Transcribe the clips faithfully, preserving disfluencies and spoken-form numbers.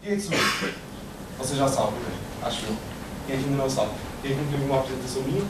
Quem é que subiu? Vocês já sabem, acho eu. Quem é que ainda não sabe? Quem é que nunca viu uma apresentação minha?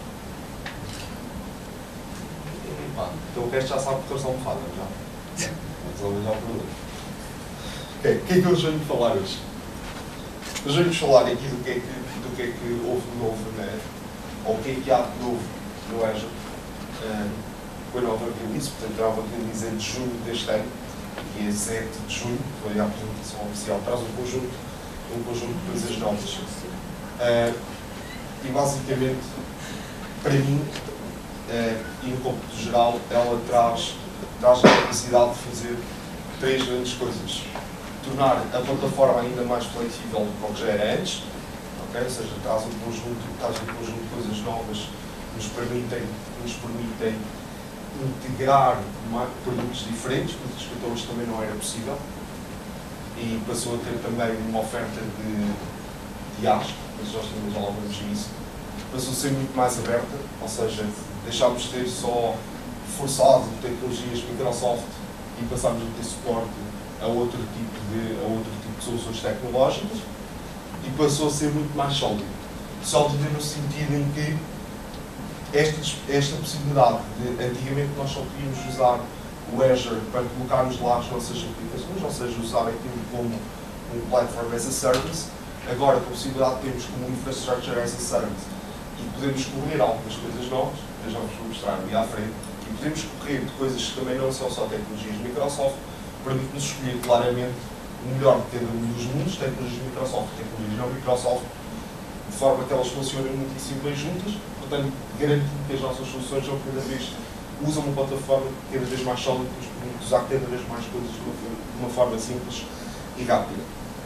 Pá, então o resto já sabe que eu sou almofada, já. Resolve já o problema. Ok, o que é que hoje venho falar hoje? Hoje venho falar aqui do que é que, do que, é que houve de novo, né? Ou o que é que há de novo no Azure um, com a nova release. Portanto, a nova release é de junho deste ano, e é sete de junho, foi a apresentação oficial, traz um conjunto, um conjunto de coisas novas. Uh, e basicamente, para mim, uh, e no cômputo geral, ela traz, traz a capacidade de fazer três grandes coisas. Tornar a plataforma ainda mais flexível do que já era antes, okay? Ou seja, traz um conjunto, traz um conjunto de coisas novas que nos permitem, nos permitem integrar produtos diferentes, coisas que até hoje também não era possível, e passou a ter também uma oferta de, de I AaS, mas nós também já lá vamos isso. Passou a ser muito mais aberta, ou seja, deixámos de ter só forçado tecnologias Microsoft e passámos a ter suporte a outro tipo de, a outro tipo de soluções tecnológicas, e passou a ser muito mais sólido. Sólido no sentido em que esta, esta possibilidade de, antigamente nós só podíamos usar o Azure para colocarmos lá as nossas aplicações, ou seja, usar aquilo como um Platform as a Service. Agora, com a possibilidade que temos como Infrastructure as a Service, e podemos correr algumas coisas novas, eu já vos vou mostrar ali à frente, e podemos correr de coisas que também não são só tecnologias Microsoft, permite-nos escolher claramente o melhor de cada um dos mundos, tecnologias Microsoft e tecnologias não Microsoft, de forma que elas funcionem muitíssimo bem juntas, portanto, garantindo que as nossas soluções são cada vez, usam uma plataforma cada vez mais sólida, que nos permite usar cada vez mais coisas de uma, de uma forma simples e rápida.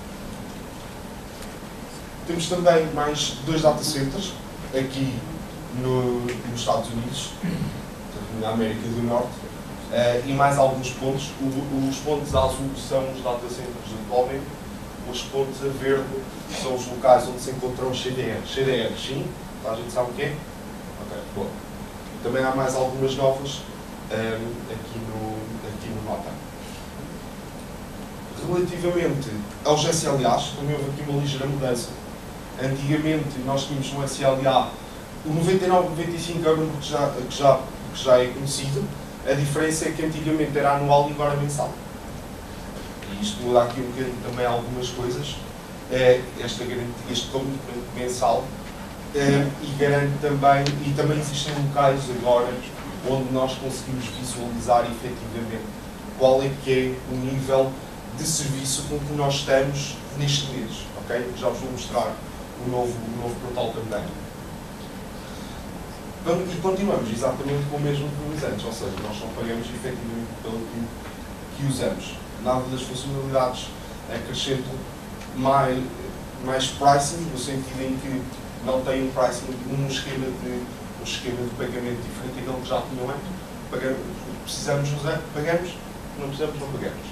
Temos também mais dois data centers aqui no, nos Estados Unidos, na América do Norte, uh, e mais alguns pontos. O, os pontos azul são os data centers atualmente, os pontos a verde são os locais onde se encontram os C D Rs. C D Rs, sim? A gente sabe o que é? Ok, boa. Também há mais algumas novas um, aqui no, aqui no Nota. Relativamente aos S L As, também houve aqui uma ligeira mudança. Antigamente nós tínhamos um S L A, o noventa e nove, noventa e cinco é um número que já, que, já, que já é conhecido. A diferença é que antigamente era anual e agora é mensal. E isto muda aqui um bocadinho também algumas coisas. É esta, este commitment mensal é, e garante também, e também existem locais agora onde nós conseguimos visualizar efetivamente qual é que é o nível de serviço com que nós estamos neste mês. Okay? Já vos vou mostrar o novo, o novo portal também. E continuamos exatamente com o mesmo que vimos antes, ou seja, nós só pagamos efetivamente pelo que, que usamos. Nada das funcionalidades acrescentam mais, mais pricing, no sentido em que não tem um pricing, um esquema de, um esquema de pagamento diferente daquele que já tinham antes. Pagamos, precisamos usar, pagamos, não precisamos, não pagamos.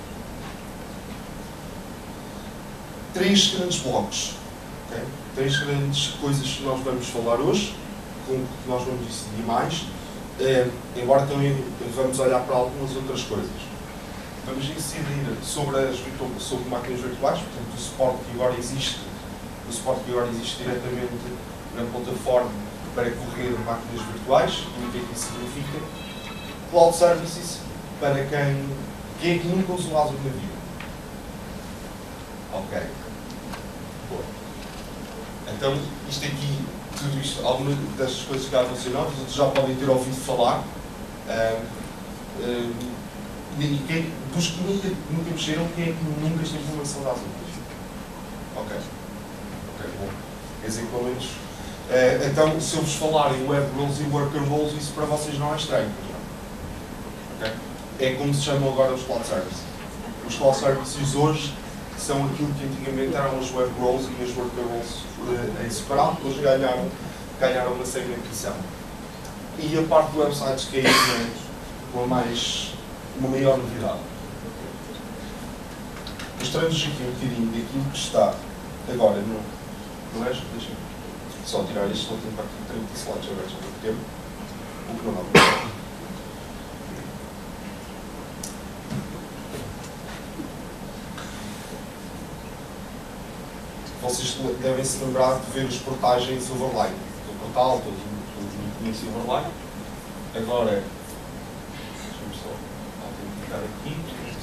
Três grandes blocos, okay? Três grandes coisas que nós vamos falar hoje, com que nós vamos decidir mais, eh, embora também vamos olhar para algumas outras coisas. Vamos decidir sobre, as, sobre máquinas virtuais, portanto o suporte que agora existe, o suporte que agora existe diretamente na plataforma para correr máquinas virtuais, e o que é que isso significa. Cloud Services, para quem, quem é que nunca usou Azure na vida. Ok. Boa. Então, isto aqui, tudo isto, algumas destas coisas que já funcionam, os outros já podem ter ouvido falar. Uh, uh, e quem, dos que nunca, nunca mexeram, quem é que nunca esteve numa sessão de Azure? Ok. Ok, bom. Quer dizer, pelo menos. Uh, então, se eu vos falar em Web Roles e Worker Roles, isso para vocês não é estranho. Okay? É como se chamam agora os Cloud Services. Os Cloud Services hoje são aquilo que antigamente eram as Web Roles e as Worker Roles uh, em separado, depois ganharam, ganharam uma segmentação. E a parte do websites que é uma, mais, uma maior novidade. Mostrando-vos aqui um bocadinho daquilo que está agora no, no Azure. Deixa-me só tirar isto, não tenho para aqui trinta slides abertos ao mesmo tempo, o que não dá. vocês devem se lembrar de ver os portais em Silverlight. O portal, todos muito em Silverlight. Agora, deixa-me só autenticar aqui.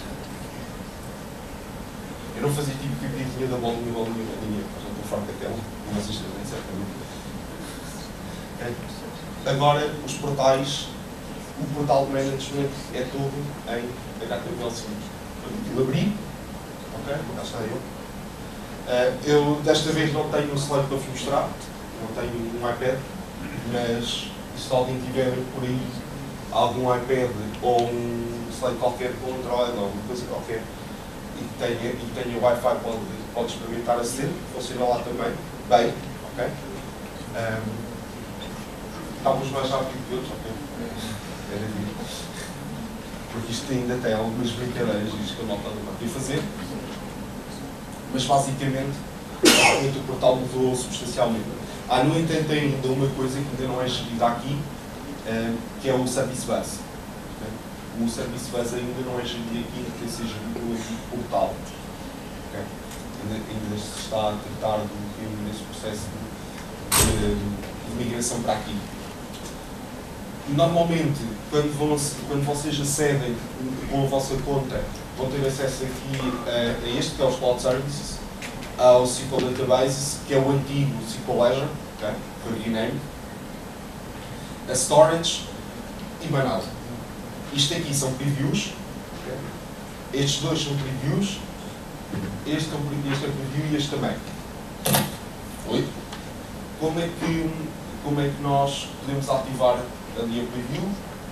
Eu não fazia tipo pipizinha da bolinha, bolinha, bolinha, já estou farto da tela, mas isto também certamente. Okay. Agora, os portais, o portal de management é todo em H T M L cinco. Eu abri, ok, cá está eu. Uh, eu desta vez não tenho um slide para vos mostrar, não tenho um iPad, mas se alguém tiver por aí algum iPad ou um slide qualquer com Android ou alguma coisa qualquer e que tenha, e tenha Wi-Fi, pode, pode experimentar aceder, funciona lá também, bem, ok? Um, Estávamos mais rápido que outros, ok? Era porque isto ainda tem algumas brincadeiras, isto que a malta não vai fazer. Mas basicamente, basicamente o portal mudou substancialmente. Há, no entanto, ainda uma coisa que ainda não é gerida aqui, uh, que é o Service Bus. Okay? O Service Bus ainda não é gerido aqui, ainda tem que ser gerido no portal. Okay? Ainda, ainda se está a tratar do, desse processo de, de, de migração para aqui. Normalmente, quando, vão, quando vocês acedem com a vossa conta, vão ter acesso aqui a, a este, que é os Cloud Services, ao S Q L Databases, que é o antigo S Q L Azure, okay? Foi renamed, a Storage e mais nada. Isto aqui são previews, okay? Estes dois são previews, este é, um, este é preview e este também. Oi? Como é que, como é que nós podemos ativar ali a preview?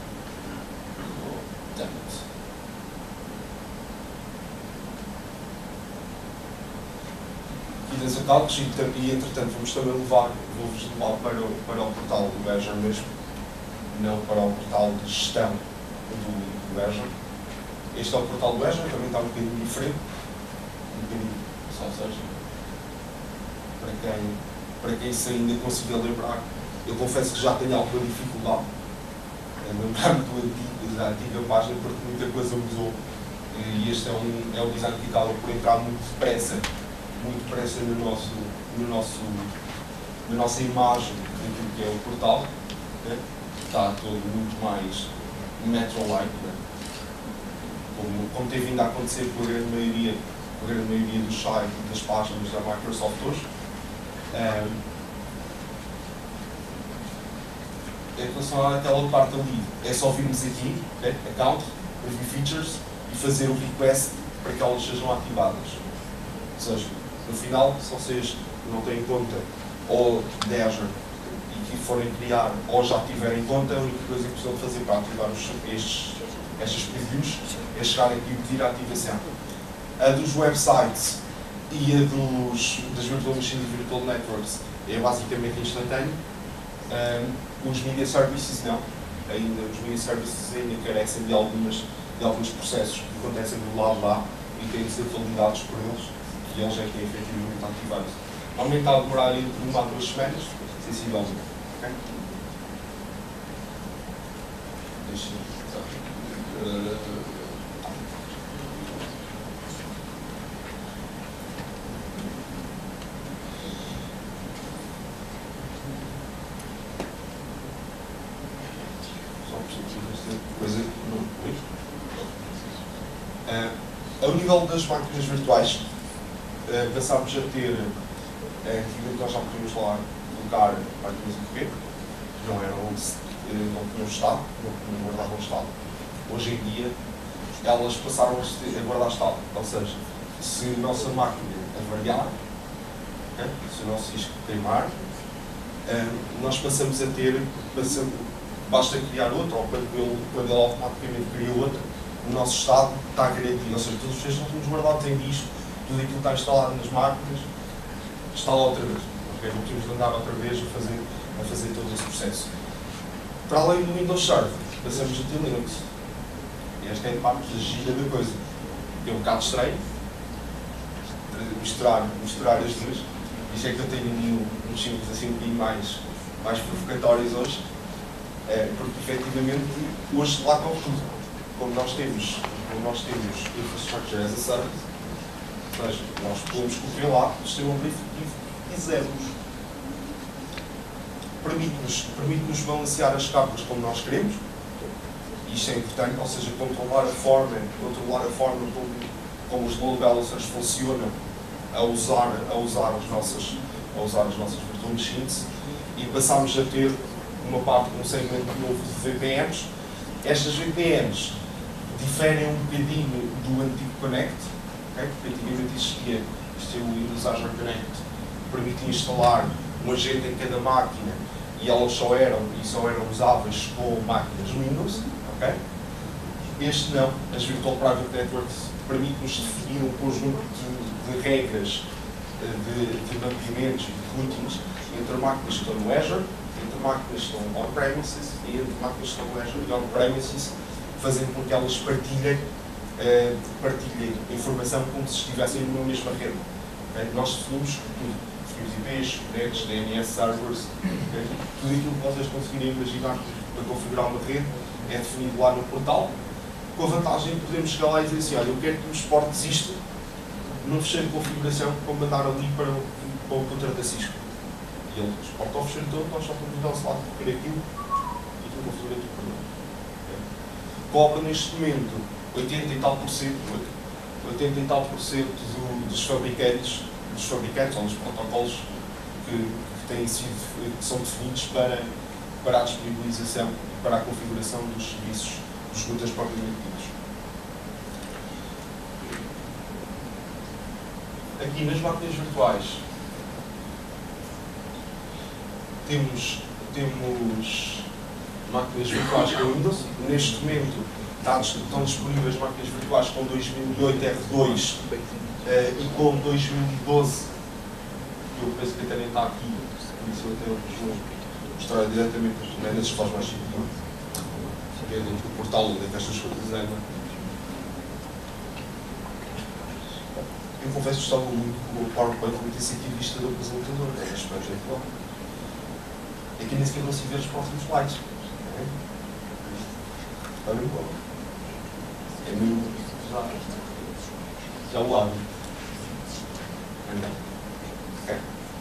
Oh, damn it. E das accounts, e entretanto vamos também levar, vou-vos levar para o, para o portal do Azure mesmo, não para o portal de gestão do, do Azure. Este é o portal do Azure, também está um bocadinho diferente, um bocadinho, só seja, para quem, para quem se ainda consiga lembrar. Eu confesso que já tenho alguma dificuldade em lembrar-me da antiga página, porque muita coisa mudou e este é um, é um design que acaba por entrar muito depressa, muito depressa no nosso, no nosso, na nossa imagem daquilo que é o portal. Né? Está todo muito mais metro-like, né? como, como tem vindo a acontecer com a grande maioria, com a grande maioria dos sites e das páginas da Microsoft hoje. Um, Em relação àquela parte ali, é só virmos aqui, okay? Account, Review Features, e fazer o request para que elas sejam ativadas. Ou seja, no final, se vocês não têm conta ou de Azure e que forem criar ou já tiverem conta, a única coisa que precisam fazer para ativar os, estes, estas previews é chegar aqui e pedir a ativação. A dos websites e a dos, das Virtual Machines e Virtual Networks é basicamente instantâneo. Um, os Media Services não. Ainda, os Media Services ainda carecem de, algumas, de alguns processos que acontecem do lado lá e têm de ser validados por eles, e eles é que têm efetivamente ativados. Normalmente está a demorar entre uma a duas semanas, sensivelmente. Okay? Deixa eu... Coisa não foi. Uh, ao nível das máquinas virtuais, uh, passámos a ter, antigamente uh, nós já podíamos lá colocar máquinas I P, que não eram, uh, não tinham estado, não, não guardavam estado. Hoje em dia, elas passaram a guardar estado, ou seja, se a nossa máquina avariar, okay, se o nosso disco queimar, uh, nós passamos a ter, passamos, basta criar outro, ou quando ele, quando ele automaticamente cria outro, o nosso estado está garantido. Ou seja, todos os processos estão guardados em disco, tudo aquilo que está instalado nas máquinas, instala outra vez. Okay? Não temos de andar outra vez a fazer, a fazer todo esse processo. Para além do Windows Server, passamos a ter Linux. E esta é a parte da gira da coisa. É um bocado estranho misturar, misturar as duas. Isto é que eu tenho um, uns símbolos assim um bocadinho mais, mais provocatórios hoje. É, porque efetivamente hoje lá com tudo, como nós temos, como nós temos infrastructure as a service, seja, nós podemos correr lá o sistema operativo e quisermos. Permite-nos permite-nos balancear as cargas como nós queremos. Isto é importante, ou seja, controlar a forma, controlar a forma como, como os load balancers funcionam a usar, a usar as nossas, a usar as nossas virtual machines, e passamos a ter uma parte, um segmento novo de V P Ns. Estas V P Ns diferem um bocadinho do antigo Connect, okay? Porque antigamente existia, existia o Windows Azure Connect, que permitia instalar um agente em cada máquina, e elas só eram, e só eram usáveis com máquinas Windows. Okay? Este não, as Virtual Private Networks permitem-nos definir um conjunto de, de regras, de, de mapeamentos e de routines entre máquinas que estão no Azure, entre máquinas que estão on-premises e entre máquinas que estão no Azure e on-premises, fazendo com que elas partilhem, uh, partilhem informação como se estivessem numa mesma rede. Okay? Nós definimos tudo. Definimos I Ps, nets, D N S servers, okay? Tudo aquilo que vocês conseguirem imaginar para configurar uma rede é definido lá no portal, com a vantagem de podermos chegar lá e dizer assim, olha, eu quero que me exportes isto num fecheiro de configuração para mandar ali para o, para o contrato da Cisco. E ele exporta o fecheiro todo, nós só podemos dar o lado de correr aquilo e aquilo configura tudo para nós. Okay? Cobra neste momento oitenta e tal por cento, oitenta e tal por cento do, dos fabricantes, dos fabricantes ou dos protocolos que, que, têm sido, que são definidos para, para a disponibilização, para a configuração dos serviços dos routers propriamente ditos. Aqui nas máquinas virtuais temos, temos máquinas virtuais com Windows. Neste momento estão disponíveis máquinas virtuais com dois mil e oito R dois uh, e com dois mil e doze, que eu penso que até nem está aqui, por isso eu até vou mostrar diretamente as doménias, faz mais sentido. É dentro do portal onde é que estas coisas andam. Eu confesso que gostava muito que o PowerPoint não tivesse aqui vista do apresentador, é espetacular. Aqui nem sequer consigo ver os próximos slides. Está bem bom. É meio. Já. Já o lado. Ok.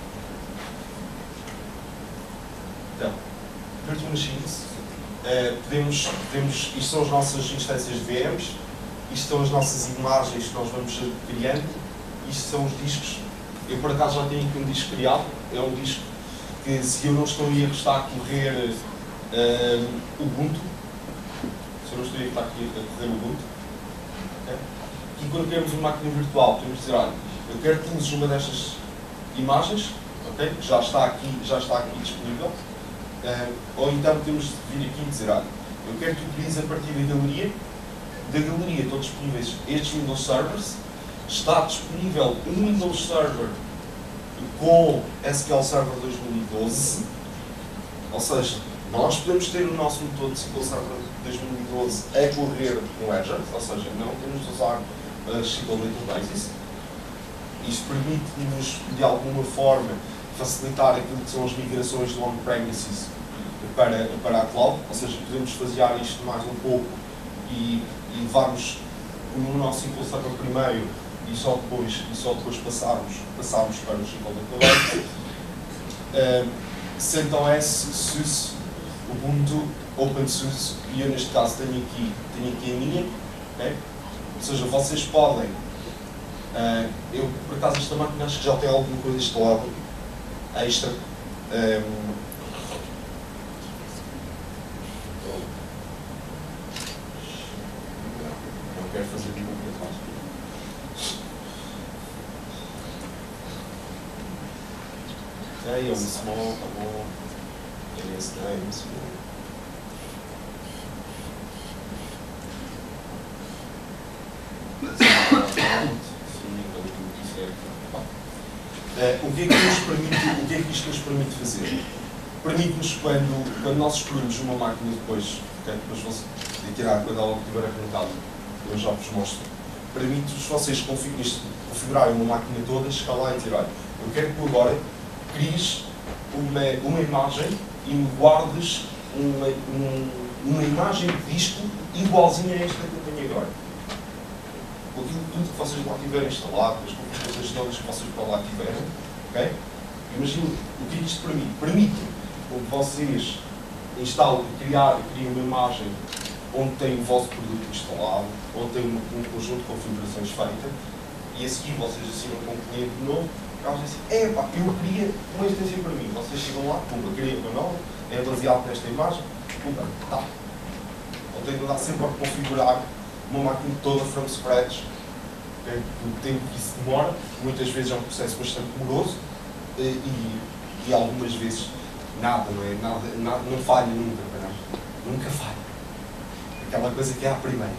Então, Virtual Machines. Uh, podemos, podemos, isto são as nossas instâncias de V Ms, isto são as nossas imagens que nós vamos criando, isto são os discos. Eu por acaso já tenho aqui um disco criado, é um disco que, se eu não estou em erro, está a correr uh, Ubuntu. Se eu não estou em erro, está aqui a correr Ubuntu. Okay? E quando queremos uma máquina virtual, podemos dizer, olha, eu quero que uses uma destas imagens, okay? que já está aqui, já está aqui disponível. Uh, ou então temos de vir aqui e dizer, olha, eu quero que utilize a partir da galeria, da galeria estão disponíveis estes Windows Servers, está disponível um Windows Server com S Q L Server dois mil e doze, ou seja, nós podemos ter o nosso motor de S Q L Server dois mil e doze a correr no Azure, ou seja, não temos de usar a S Q L Databases. Isto permite-nos, de alguma forma, facilitar aquilo que são as migrações do on-premises para, para a cloud, ou seja, podemos fasear isto mais um pouco e, e levarmos no nosso S Q L Server primeiro e só depois, e só depois passarmos, passarmos para o S Q L Database. Uh, CentOS, SUSE, Ubuntu, OpenSUSE, e eu neste caso tenho aqui, tenho aqui a minha, okay? Ou seja, vocês podem, uh, eu por acaso esta máquina acho que já tem alguma coisa instalada extra. Um, não quero fazer nenhuma coisa. Ok, é um small, tá bom. É esse daí, é small. Uh, o, que é que nos permite, o que é que isto nos permite fazer? Permite-nos, quando, quando nós escolhemos uma máquina depois, okay, depois vou tirar quando ela estiver arrancada, eu já vos mostro, permite-vos vocês configurarem uma máquina toda, chegar lá e dizer, olha, eu quero que agora cries uma, uma imagem e me guardes uma, um, uma imagem de disco igualzinha a esta que eu tenho agora. com aquilo tudo que vocês lá tiverem instalado, com as configurações todas que vocês para lá tiverem, ok? Imaginem o que isto permite. Permite que vocês instalem, criar, criem uma imagem onde tem o vosso produto instalado, onde tem um, um conjunto de configurações feitas, e a seguir vocês assinam com um cliente novo, e eles dizem, é pá, eu queria uma instância para mim. Vocês chegam lá, pumba, criam uma nova, é baseado nesta imagem, pumba, tá. Ou tem que andar sempre a configurar uma máquina toda from scratch, okay? O tempo que isso demora, muitas vezes é um processo bastante demoroso, e, e algumas vezes nada, não é? Nada, nada, não falha nunca, não? Nunca falha. Aquela coisa que é a primeira,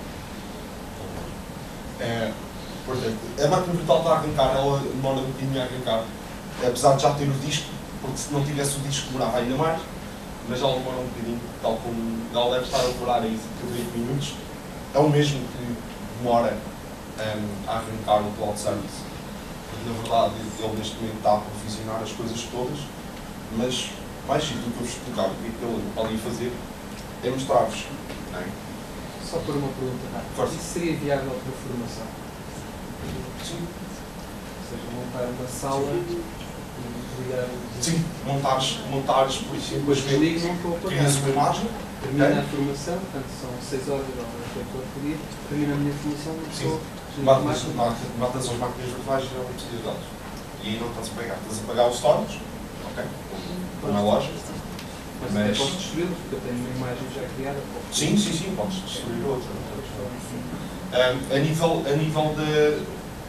não é? É, portanto, a máquina virtual está a arrancar, ela demora um bocadinho a arrancar, apesar de já ter o disco, porque se não tivesse o disco demorava ainda mais, mas ela demora um bocadinho, tal como ela deve estar a demorar aí cerca de oito minutos, é o mesmo que demora um, a arrancar o cloud service. Porque, na verdade, ele neste momento está a provisionar as coisas todas, mas mais cedo do que eu vos explicar o que é que ele pode fazer é mostrar-vos. É? Só por uma pergunta rápida. Isso seria viável para formação? Sim. Ou seja, montar uma sala e ligar... Sim, montares, montares por exemplo, as desligam crias uma imagem. Termina Okay. a formação, portanto são seis horas ou oito horas por dia, termina a minha formação e Sim. Matas, matas, matas as máquinas virtuais e já não precisas de dados. E aí não estás a pagar. Estás a pagar os storage, ok? Como é lógico. Mas, Mas... mas... posso destruí-los, porque eu tenho uma imagem já criada. Sim, sim, sim, podes destruir outra. Um, a nível, a nível de,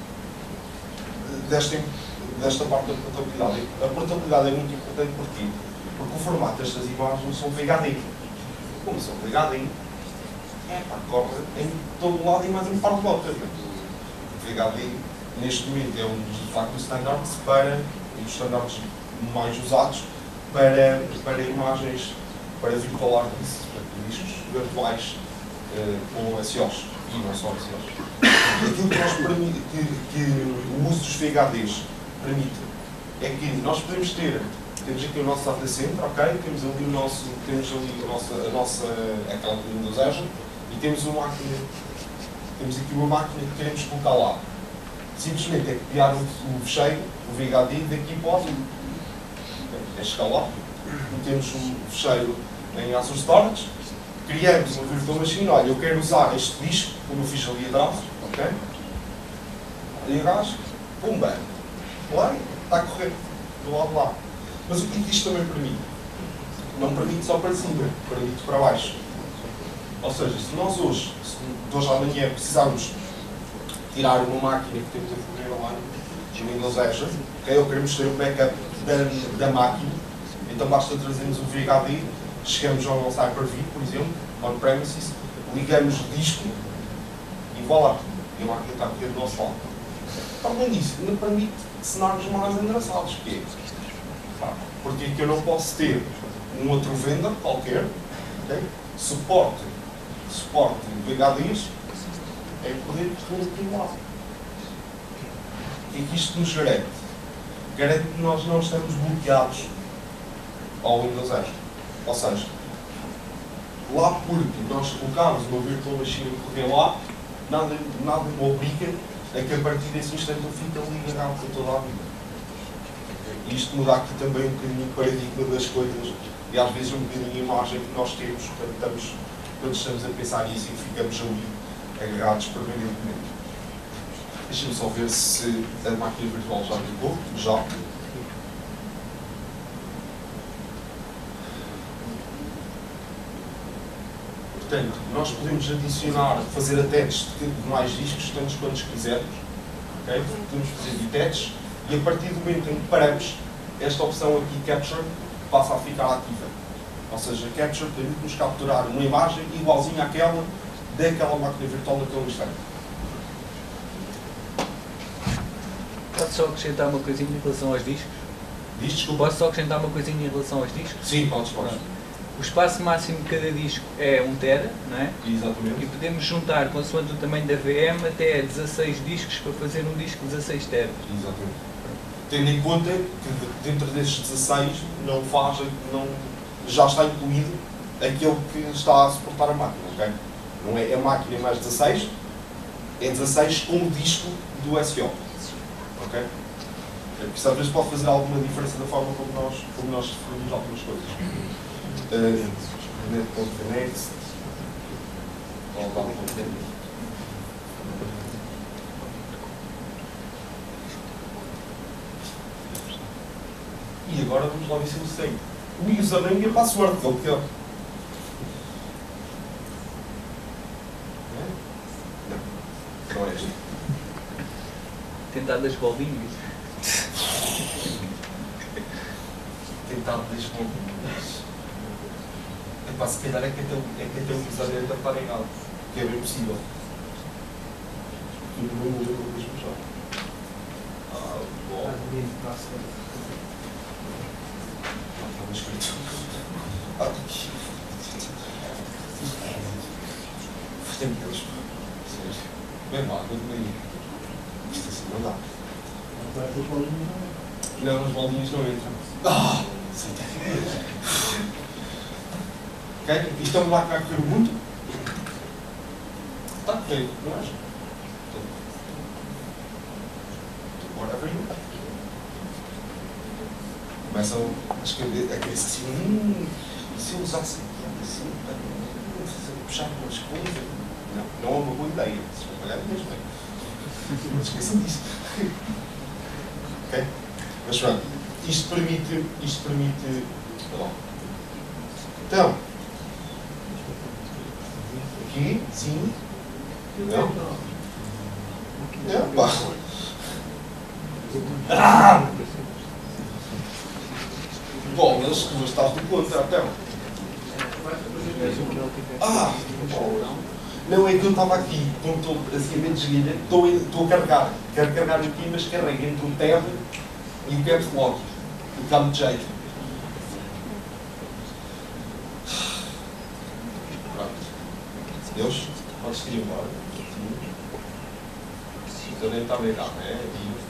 desta, desta parte da portabilidade, a portabilidade é muito importante porquê? Porque o formato destas imagens são V H D. Como são V H D, é pá, corre em todo o lado e mais em parte do outro. O V H D, neste momento, é um dos, de facto, standards para, um dos standards mais usados para, para imagens, para virtual artists, para discos virtuais uh, com S Os e não só S Os. Aquilo que, nós permite, que, que o uso dos V H Ds permite é que nós podemos ter, temos aqui o nosso data center, ok? Temos ali o nosso, temos ali a nossa, a nossa aquela do Windows Azure e temos uma máquina, temos aqui uma máquina que queremos colocar lá. Simplesmente é copiar o, o fecheiro, o V H D daqui para o é chegar lá, metemos um fecheiro em Azure Storage, criamos uma virtual machine, olha, eu quero usar este disco, como eu fiz ali atrás, ok? E o gajo, pumba, play, está a correr, do lado de lá. Mas o que isto também permite? Não permite só para cima, permite para baixo. Ou seja, se nós hoje, se de hoje à manhã precisarmos tirar uma máquina que temos a correr lá no Windows Azure, okay? Ou queremos ter um backup da, da máquina, então basta trazermos o V H D, chegamos ao nosso Hyper-V, por exemplo, on-premises, ligamos o disco e voilà, e a máquina está a correr do nosso lado. Além disso, ainda permite cenários mais engraçados, que é, porque é que eu não posso ter um outro vendor qualquer, okay? suporte, suporte de V H Ds, é poder correr aqui lá. O que é que isto nos garante? Garante que nós não estamos bloqueados ao Windows Azure. Ou seja, lá porque nós colocámos uma virtual machine a correr lá, nada, nada me obriga a que a partir desse instante eu fique ali agarrado para toda a vida. E isto muda aqui também um bocadinho o paradigma das coisas e às vezes um bocadinho a imagem que nós temos quando estamos, quando estamos a pensar nisso e ficamos ali agarrados permanentemente. Deixa-me só ver se a máquina virtual já ligou. Já. Portanto, nós podemos adicionar, fazer attach de mais discos, tantos quantos quisermos. Okay? Podemos fazer attach e a partir do momento em que paramos, esta opção aqui, Capture, passa a ficar ativa. Ou seja, Capture permite-nos capturar uma imagem igualzinha àquela daquela máquina virtual daquele instante. Posso só acrescentar uma coisinha em relação aos discos? Diz, desculpa. Posso só acrescentar uma coisinha em relação aos discos? Sim, podes, podes. O espaço máximo de cada disco é um tera, não é? Exatamente. E podemos juntar, consoante o tamanho da V M, até dezasseis discos para fazer um disco de dezasseis teras. Exatamente. Tendo em conta que dentro destes dezasseis não faz, não, já está incluído aquele que está a suportar a máquina, ok? Não é a máquina mais dezasseis, é dezasseis com o disco do S O. Ok? Isso às vezes pode fazer alguma diferença da forma como nós, como nós definimos algumas coisas. Uh, Net.next E agora vamos lá ver se eu sei o username e a password, que é o que é. Não, não é este. Tentar das bolinhas. Tentar das bolinhas. Epá, se calhar é que até o username deve estar errado. Que é bem possível. Tudo bem, mas eu vou depois puxar. Ah, bom. Estava escrito. Ah, aqui. Tem Deus. Bem mal, eu também. Isto assim não dá. Não, as bolinhas não entram. Ah! Ok? E estamos lá que vai correr muito. Está a correr, não é? Whatever you like. Começam a escrever, a cabeça assim, hum, e se eu usasse assim, para puxar umas coisas? Não, não é uma boa ideia. Se for pagar mesmo, bem. Não esqueçam disso. Ok? Mas pronto, isto permite, isto permite, tá então, aqui, sim, não, não, pá. Ah! Bom, mas tu estás do contra, então. Ah! Não, é que eu estava aqui, como estou assim a meio desliga, estou, estou a carregar. Quero carregar aqui, mas carrego entre o tab e o caps lock. E dá-me de jeito. Pronto. Deus, podes ir embora. Eu nem estava errado, não é?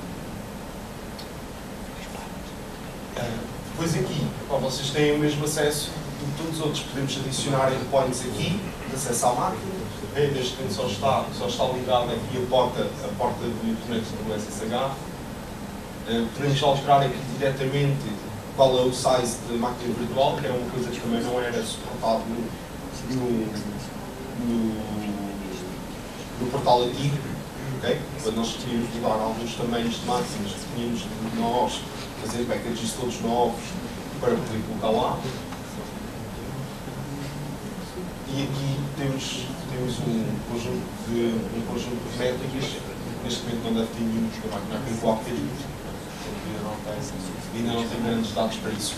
Depois aqui, ó, vocês têm o mesmo acesso que todos os outros. Podemos adicionar endpoints aqui, de acesso à máquina. Neste momento só está, só está ligada aqui a porta, a porta de conexão do S S H. Uh, podemos alterar aqui diretamente qual é o size de máquina virtual, que era uma coisa que também não era suportado no, no, no, no portal antigo. Okay? Quando nós queríamos mudar alguns tamanhos de máquinas, tínhamos de nós fazer packages todos novos para poder colocar lá. E aqui temos, temos um, conjunto de, um conjunto de métricas. Neste momento não deve ter nenhum, porque a máquina tem qualquer. Ainda não tem, ainda não tem grandes dados para isso.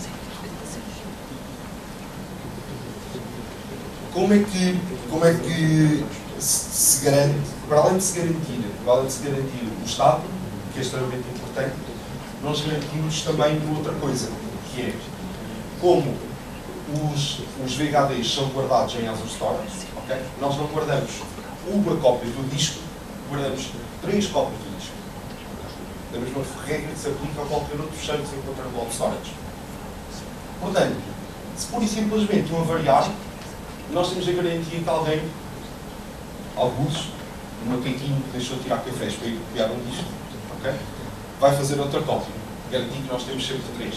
Como é que, como é que se, se garante, para além de se garantir, para além de se garantir o Estado, que é extremamente importante, nós garantimos também outra coisa, que é como os, os V H Ds são guardados em Azure Storage, okay? Nós não guardamos uma cópia do disco, guardamos três cópias do disco. Da mesma regra que se aplica a qualquer outro fecheiro que se encontra no bloco storage. Portanto, se pura e simplesmente um avariar, nós temos a garantia que alguém, alguns, um macaquinho que deixou de tirar cafés para ir copiar um disco, okay? Vai fazer outra cópia. Garantir que nós temos sempre três.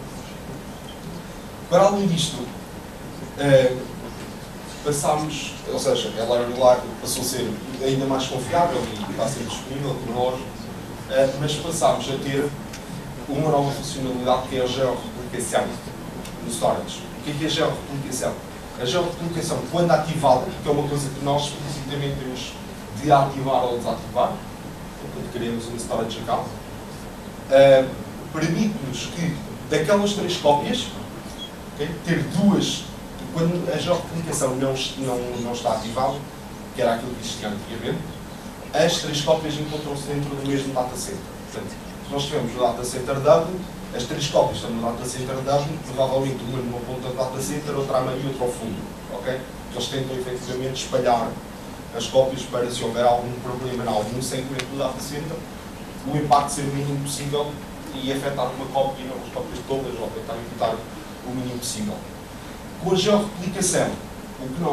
Para além disto, uh, passámos, ou seja, a LibraryLab passou a ser ainda mais confiável e está a ser disponível por nós, uh, mas passámos a ter uma nova funcionalidade que é a georreplicação no storage. O que é, que é a georreplicação? A georreplicação, quando ativada, que é uma coisa que nós especificamente temos de ativar ou desativar, quando queremos um storage account, uh, permite-nos que daquelas três cópias, okay, ter duas, quando a georreplicação não, não, não está ativada, que era aquilo que existia antigamente, as três cópias encontram-se dentro do mesmo data center. Portanto, se nós tivermos o data center W, as três cópias estão no data center W, provavelmente uma numa ponta do data center, outra a meio e outra ao fundo. Okay? Eles tentam efetivamente espalhar as cópias para, se houver algum problema em algum segmento do data center, o impacto ser o mínimo possível e afetar uma cópia e não as cópias todas, ou tentar evitar o mínimo possível. Com a georreplicação, o que nós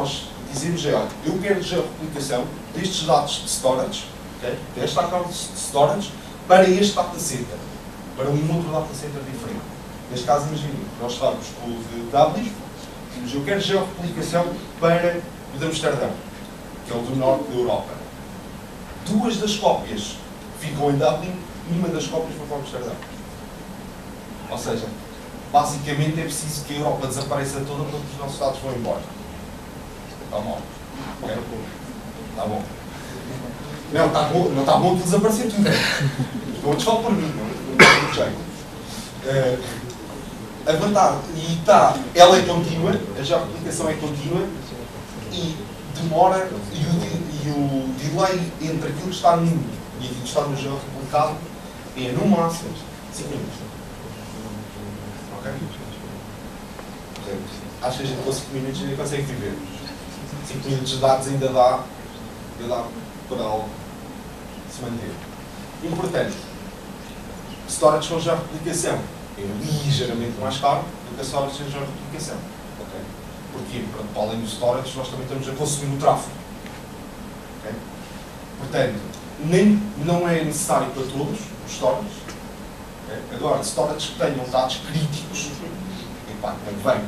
dizemos é, olha, eu quero georreplicação destes dados de storage, okay, deste account de storage, para este data center, para um outro data center diferente. Neste caso, imaginem, nós estamos com o de Dublin, mas eu quero georreplicação para o de Amsterdão, que é o do norte da Europa. Duas das cópias ficam em Dublin e uma das cópias vai para o Amsterdão. Ou seja, basicamente é preciso que a Europa desapareça toda para que os nossos dados vão embora. Está mal. Okay? Está bom. Não, está bom, não está bom que desaparecer tudo. Estou a desfalar por mim, não está muito jeito. Uh, a vantagem, e está, ela é contínua, a georreplicação é contínua e demora, e o, e o delay entre aquilo que está no e aquilo que está no georreplicado é no máximo cinco minutos. Ok? Acho que a gente com cinco minutos ainda consegue viver. cinco minutos de dados ainda dá, ainda dá para algo se manter. Importante, storage com georreplicação é ligeiramente mais caro do que a storage sem georreplicação. Okay? Porquê? Porque, para além do storage, nós também estamos a consumir o tráfego. Okay? Portanto, nem, não é necessário para todos os storage. Okay? Agora, storage que tenham dados críticos, epá, não vem.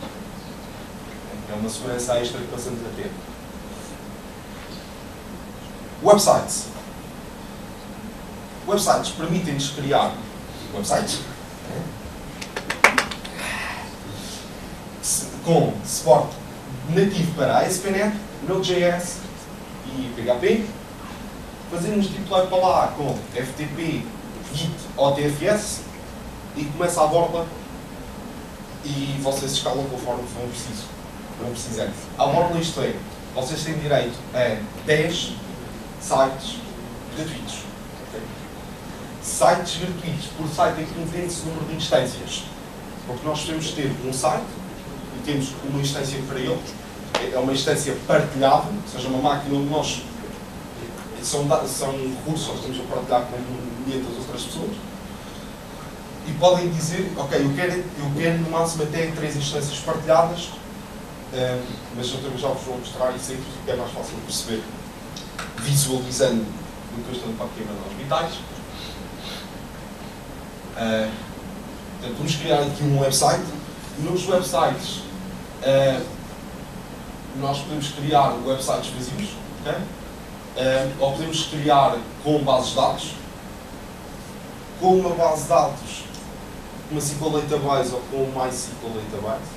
É uma segurança extra que passamos a ter. Websites. Websites permitem-nos criar websites com suporte nativo para A S P ponto net, Node.js e P H P. Fazemos deploy para lá com F T P, Git ou T F S e começa a borda e vocês escalam conforme vão precisar. Vão precisar. A borda isto é, vocês têm direito a dez sites gratuitos. Okay? Sites gratuitos. Por site é que entende-se o número de instâncias. Porque nós podemos ter um site e temos uma instância para ele. É uma instância partilhada, ou seja, uma máquina onde nós são, são recursos que estamos a partilhar com muitas outras pessoas. E podem dizer, ok, eu quero, eu quero no máximo até três instâncias partilhadas, um, mas eu também já vos vou mostrar isso aí porque é mais fácil de perceber visualizando do que eu estou para aqui nos hospitais. Uh, portanto, vamos criar aqui um website. Nos websites, uh, nós podemos criar websites vazios, okay? uh, ou podemos criar com bases de dados. Com uma base de dados, uma S Q L Database ou com uma MySQL Database.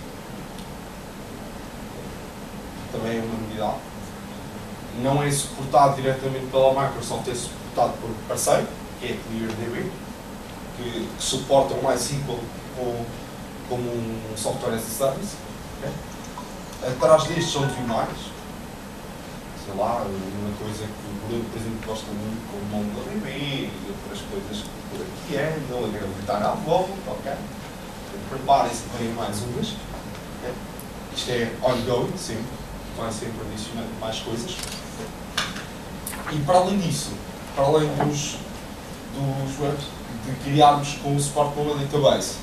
Também é uma novidade. Não é suportado diretamente pela Microsoft, é suportado por parceiro, que é a ClearDB, que, que suporta o MySQL com, como um software as a service. Okay? Atrás destes são tribunais, sei lá, uma coisa que o Bruno, por exemplo, gosta muito, como o MongoDB e outras coisas que por aqui andam a gravitar à volta, ok? Preparem-se que venham mais umas. Okay? Isto é ongoing, sempre, vai sempre adicionando mais coisas. E para além disso, para além dos, dos webs, de criarmos com o suporte para uma database,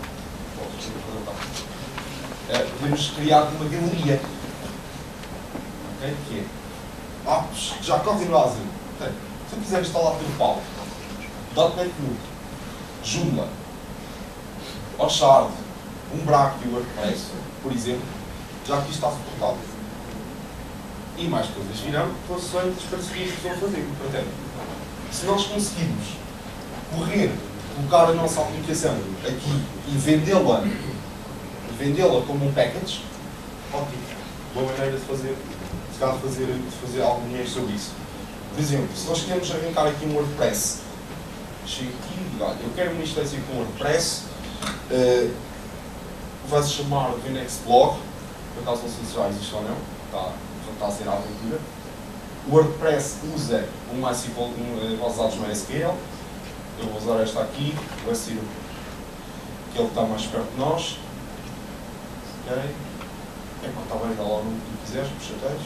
podemos criar uma galeria, okay? Que é apps que já correm no Azure. Okay? Se eu quiser instalar Drupal, .NET Nuke, Joomla, Oshard, Umbraco e WordPress, por exemplo, já aqui está suportado. E mais coisas virão, consoante as parcerias que vão fazer. Portanto, se nós conseguirmos correr, colocar a nossa aplicação aqui e vendê-la vendê-la como um package, ótimo. Boa maneira de fazer, de fazer, de fazer algo dinheiro sobre isso. Por exemplo, se nós queremos arrancar aqui um WordPress, chego aqui e digo, olha, eu quero uma instância com WordPress, uh, vai-se chamar VNextBlog, por acaso não sei se já existe ou não, está, já está a ser à aventura. O WordPress usa um MySQL, um, base de dados MySQL, eu vou usar esta aqui, vai ser que ele está mais perto de nós. Ok? É para está bem, dá logo o que quiseres, por chateiros.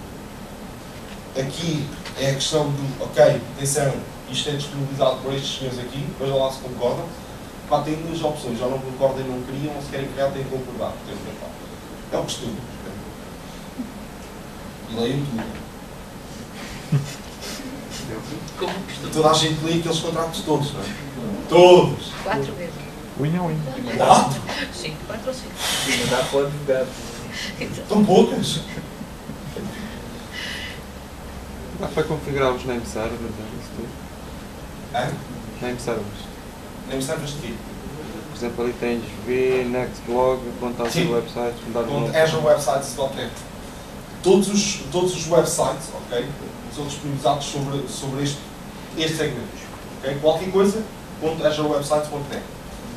Aqui é a questão do, ok, atenção, isto é disponibilizado por estes senhores aqui, vejam lá se concordam. Pá, tem duas opções, já não concordam e não queriam, ou se querem criar, têm que concordar. É o costume. E leiam tudo. Como E costumo. toda a gente lê aqueles contratos todos, não é? Todos! Quatro vezes. Unha, unha. Quatro? Cinco, quatro ou cinco. E mandar para o advogado. Tão poucas! Dá para configurar os name servers, é isso tudo? Hã? Name servers. Nem me serves de quê? Por exemplo, ali tens v, nextblog, contato Sim. do website, mudar de Ponto nome. azure websites ponto net. Todos os, todos os websites, ok, são disponibilizados sobre, sobre este, este segmento. Okay? Qualquer coisa, ponto azure websites ponto net.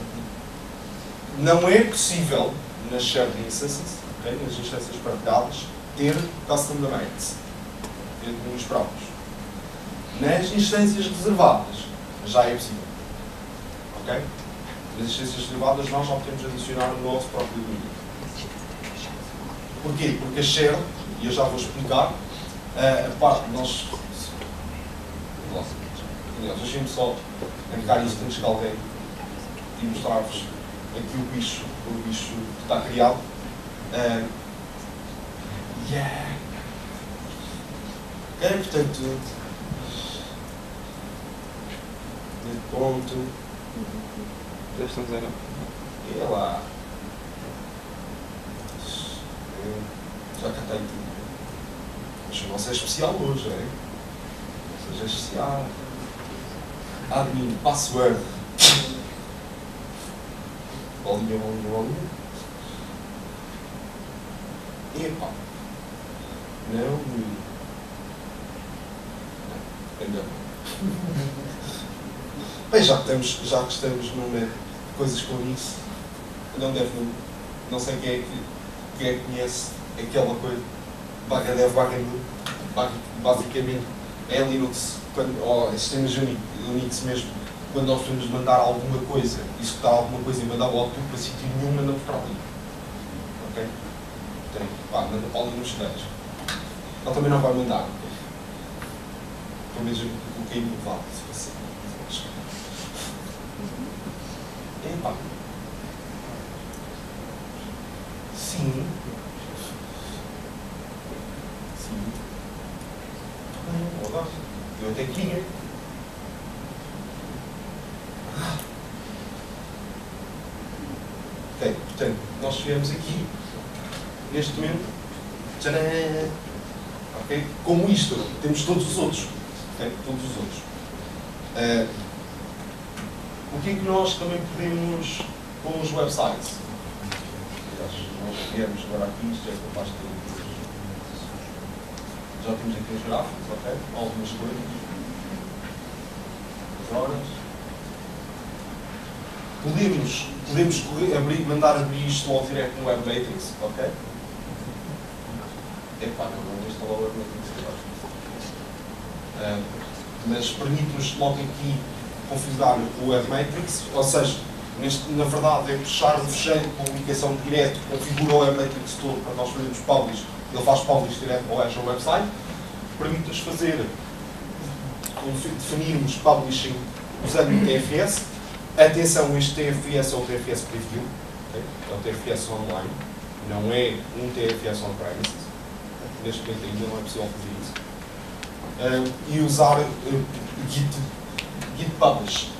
Não é possível nas shared instances, okay, nas instâncias partilhadas, ter custom domains ter domínios próprios. Nas instâncias reservadas já é possível. Ok? Nas instâncias reservadas nós já podemos adicionar o nosso próprio domínio. Porquê? Porque a share, e eu já vou explicar, a parte de nós. Nossa, aliás, deixem-me só arrancar isto antes que alguém e mostrar-vos aqui o bicho, o bicho que está criado. Uh, yeah! Ok, portanto. De ponto. Deixa-me zero. E lá. Eu já catei tudo. Mas o nosso é especial hoje, é? Ou seja, é especial. Admin, password. Bolinha, bolinha, bolinha. Epá. Não. Não. Ainda não. Bem, já que estamos, já que estamos numa de coisas com isso, não deve, não sei quem é que, quem é que conhece aquela coisa, barra dev, barra nu, basicamente é Linux, quando, ou sistemas Unix, Unix mesmo, quando nós podemos mandar alguma coisa, executar alguma coisa e mandar o output para sítio nenhum, mandamos para ali. Ok? Tem, pá, manda para ali nos cenários. Ele também não vai mandar, ok? Pelo menos eu coloquei no vale, se fosse. Epá. Sim. Sim. Olá. Eu até queria. Ok, portanto, nós estivemos aqui, neste momento, tcharam, ok? Como isto, temos todos os outros. Ok? Todos os outros. Uh, O que é que nós também podemos com os websites? Aliás, nós viemos agora aqui, isto já é capaz de ter. Já temos aqui os gráficos, ok? Algumas coisas. As horas. Podemos, podemos correr, abrir, mandar abrir isto logo direto no Web Matrix, ok? Epá, não vou instalar o Web Matrix, eu acho. Uh, mas permite-nos logo aqui configurar o Web Matrix, ou seja, neste, na verdade é puxar um fecheiro de publicação direto, configura o Web Matrix todo para nós fazermos publish, ele faz publish direto ao Azure Website, permite-nos fazer, definirmos publishing usando o T F S. Atenção, este T F S é o T F S Preview, okay? É o T F S online, não é um T F S on-premises, neste momento ainda não é possível fazer isso. Uh, e usar uh, Git Git Publish.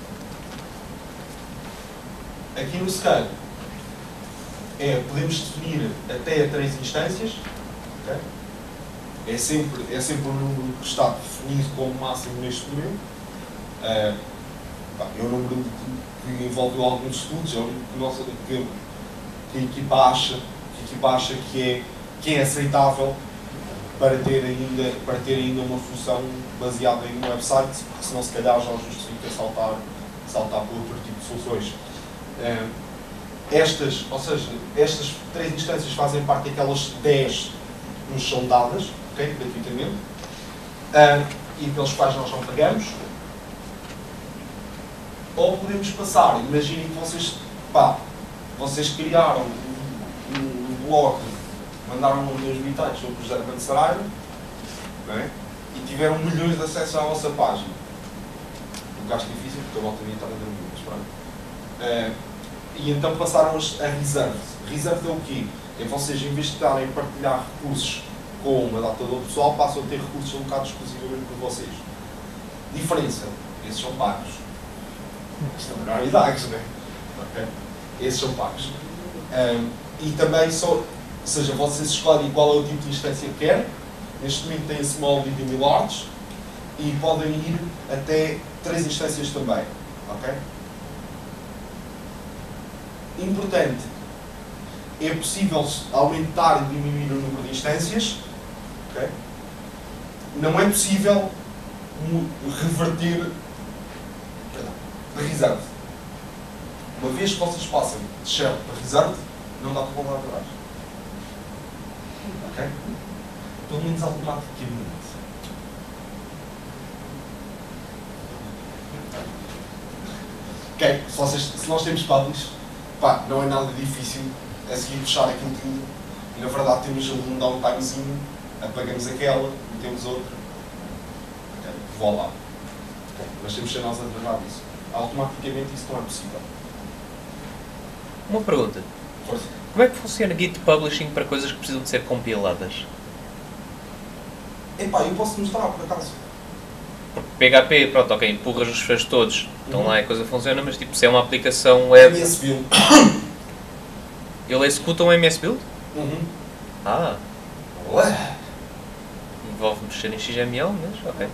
Aqui no Scale é, podemos definir até três instâncias, okay? é, sempre, é sempre um número que está definido como máximo neste momento. Uh, pá, é um número que envolveu alguns estudos, é o que, nossa, que, que a equipa acha, que a equipa acha que, é, que é aceitável para ter, ainda, para ter ainda uma função baseada em um website, porque senão se calhar já justifica saltar, saltar para outro tipo de soluções. Uh, estas, ou seja, estas três instâncias fazem parte daquelas dez que nos são dadas, okay, gratuitamente, uh, e pelas quais nós não pagamos. Ou podemos passar, imaginem que vocês, pá, vocês criaram um, um blog, mandaram um dois bitites sobre o José Saraiva, é? E tiveram milhões de acessos à vossa página. Um gasto difícil, porque a volta devia estar a dormir, mas pronto. Uh, e então passaram a reserve. Reserve é o quê? É vocês, em vez de estarem a partilhar recursos com uma data do pessoal, passam a ter recursos alocados exclusivamente por vocês. Diferença, esses são pagos. Isto não é novidades, não é? Okay. Esses são pagos. Um, e também só, ou seja, vocês escolhem qual é o tipo de instância que querem. Neste momento tem a small, medium e large, e podem ir até três instâncias também. Okay? Importante, é possível aumentar e diminuir o número de instâncias. Okay? Não é possível reverter perdão, de reserve. Uma vez que vocês passam de shell para reserve, não dá para voltar atrás. Ok? Pelo menos automaticamente. Ok? Se, vocês, se nós temos publish, pá, não é nada difícil a seguir fechar aquilo tudo. E na verdade temos um downtimezinho, apagamos aquela, metemos outra. Ok? Voilá. Okay. Mas temos que ser nós a tratar disso. Automaticamente isso não é possível. Uma pergunta. Força. Como é que funciona Git Publishing para coisas que precisam de ser compiladas? Epá, eu posso mostrar por acaso. Porque P H P, pronto, ok, empurras os fecheiros todos, estão uhum. lá e a coisa funciona, mas tipo, se é uma aplicação web... M S Build. Ele executa um M S Build? Uhum. Ah. Ué. Envolve mexer em X M L, mas ok.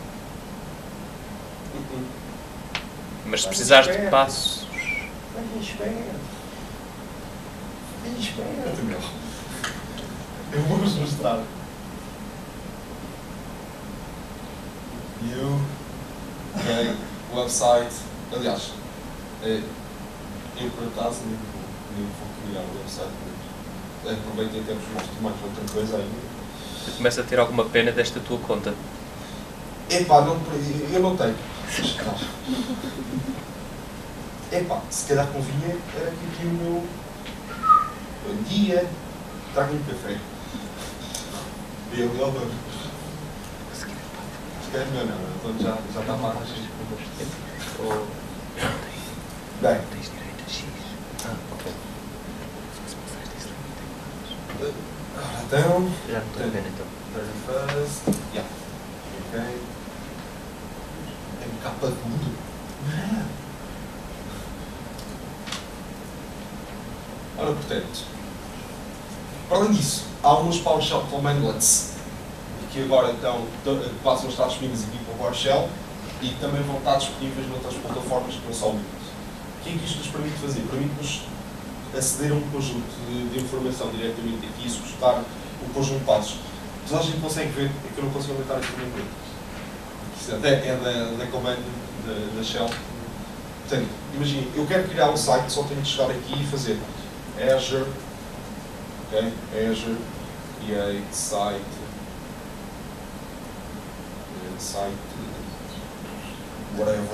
Uhum. Mas se precisares de passos... Vai esperto. Vai esperto, meu. Eu vou-vos mostrar. You, ok, website. Aliás, é, eu por acaso nem vou, nem vou criar o website, mas aproveito até vos mostro mais outra coisa ainda. Eu começo a ter alguma pena desta tua conta. Epá, não, eu não tenho. Epá, se calhar convinha era que aqui o meu bom dia, traga-me café. E eu, eu, se calhar melhor não, então já, já está mais. Ou... Bem. Tens direito a X. Ah, ok. Se passaste isso, não tem Ora, então. já não estou a ver então. Very first. Yeah. Ok. Tem capa de tudo. Ora, portanto, para além disso, há uns PowerShell Commandlets que agora estão, passam a estar disponíveis aqui para o PowerShell e que também vão estar disponíveis noutras plataformas que não são Windows. O que é que isto nos permite fazer? Permite-nos aceder a um conjunto de, de informação diretamente aqui e executar o conjunto de passos. Toda a gente consegue ver, é que eu não consigo aumentar aqui no momento. Isso até é da, da command da, da Shell. Portanto, imagine, eu quero criar um site, só tenho de chegar aqui e fazer Azure, ok? Azure, create site, create site, whatever,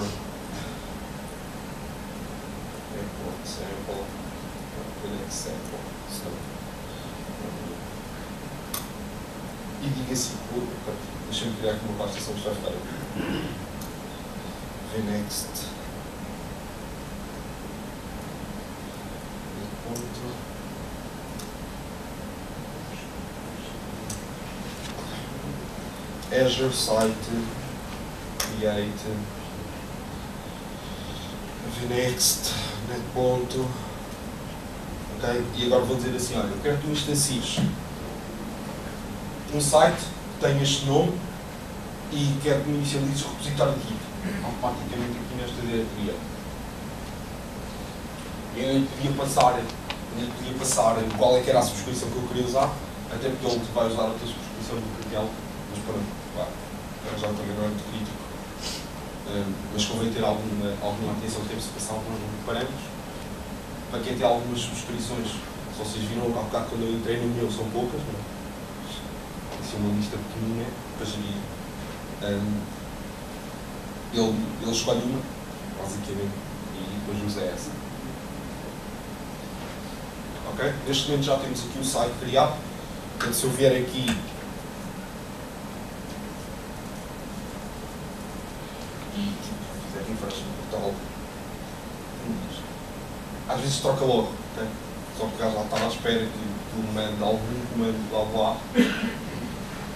import sample, create sample, so. E diga assim, deixa-me criar aqui uma pasta, só me está a ficar aqui. Vnext. Azure Site, Create, Vnext, Netponto, ok? E agora vou dizer assim, olha, eu quero que tu instancies um site que tenha este nome e quero que me inicializes o repositório de Git, automaticamente aqui nesta diretoria. Eu nem podia passar, nem podia passar qual é que era a subscrição que eu queria usar, até porque ele vai usar a tua subscrição do cartel, mas pronto, claro, já também não é muito crítico. Um, mas convém ter alguma, alguma atenção que teve-se passar alguns parâmetros. Para quem tem algumas subscrições, se vocês viram há bocado quando eu entrei no meu, são poucas, não é? Isso é uma lista pequenina para gerir. Um, ele, ele escolhe uma, basicamente, e depois usa essa. Ok? Neste momento já temos aqui o site criado. Portanto, se eu vier aqui e fizer refresh no portal, às vezes troca logo, okay? Só porque já estava à espera que, que me mande algum comando lá lá.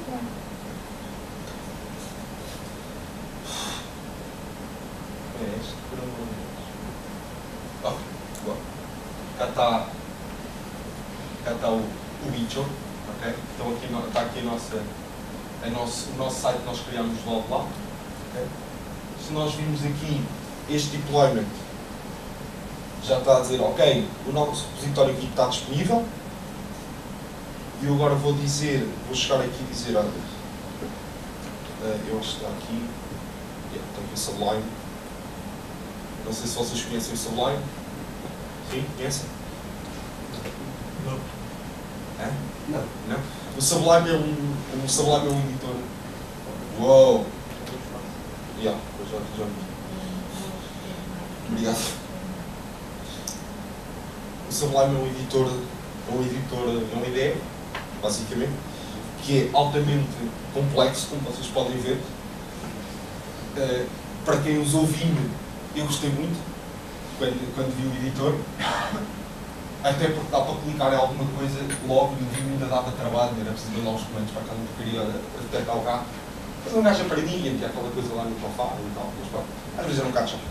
É este, por amor de Deus. Ok, boa. Cá está. Cá está o, o bicho. Ok? Então aqui no- está aqui a nossa, a nosso, o nosso site que nós criamos logo lá. Ok? Se nós vimos aqui este deployment, já está a dizer, ok, o nosso repositório aqui está disponível. E eu agora vou dizer, vou chegar aqui e dizer, olha, uh, eu acho que está aqui, yeah, está aqui o Sublime. Não sei se vocês conhecem o Sublime. Sim, conhecem? Não. É? Não. Não? O Sublime é um, o Sublime é um editor. Uou! Yeah, eu já, já vi. Obrigado. O Sublime é um editor, é um editor, é uma ideia, basicamente, que é altamente complexo, como vocês podem ver. Uh, para quem os ouvindo, eu gostei muito quando, quando vi o editor. Até porque dá para clicar em alguma coisa logo e o vídeo ainda dava trabalho, era preciso mandar uns comandos para aquela porcaria até cá o carro. Mas um gajo aprendinha, tinha aquela coisa lá no sofá e tal, mas pronto, às vezes era um bocado chato.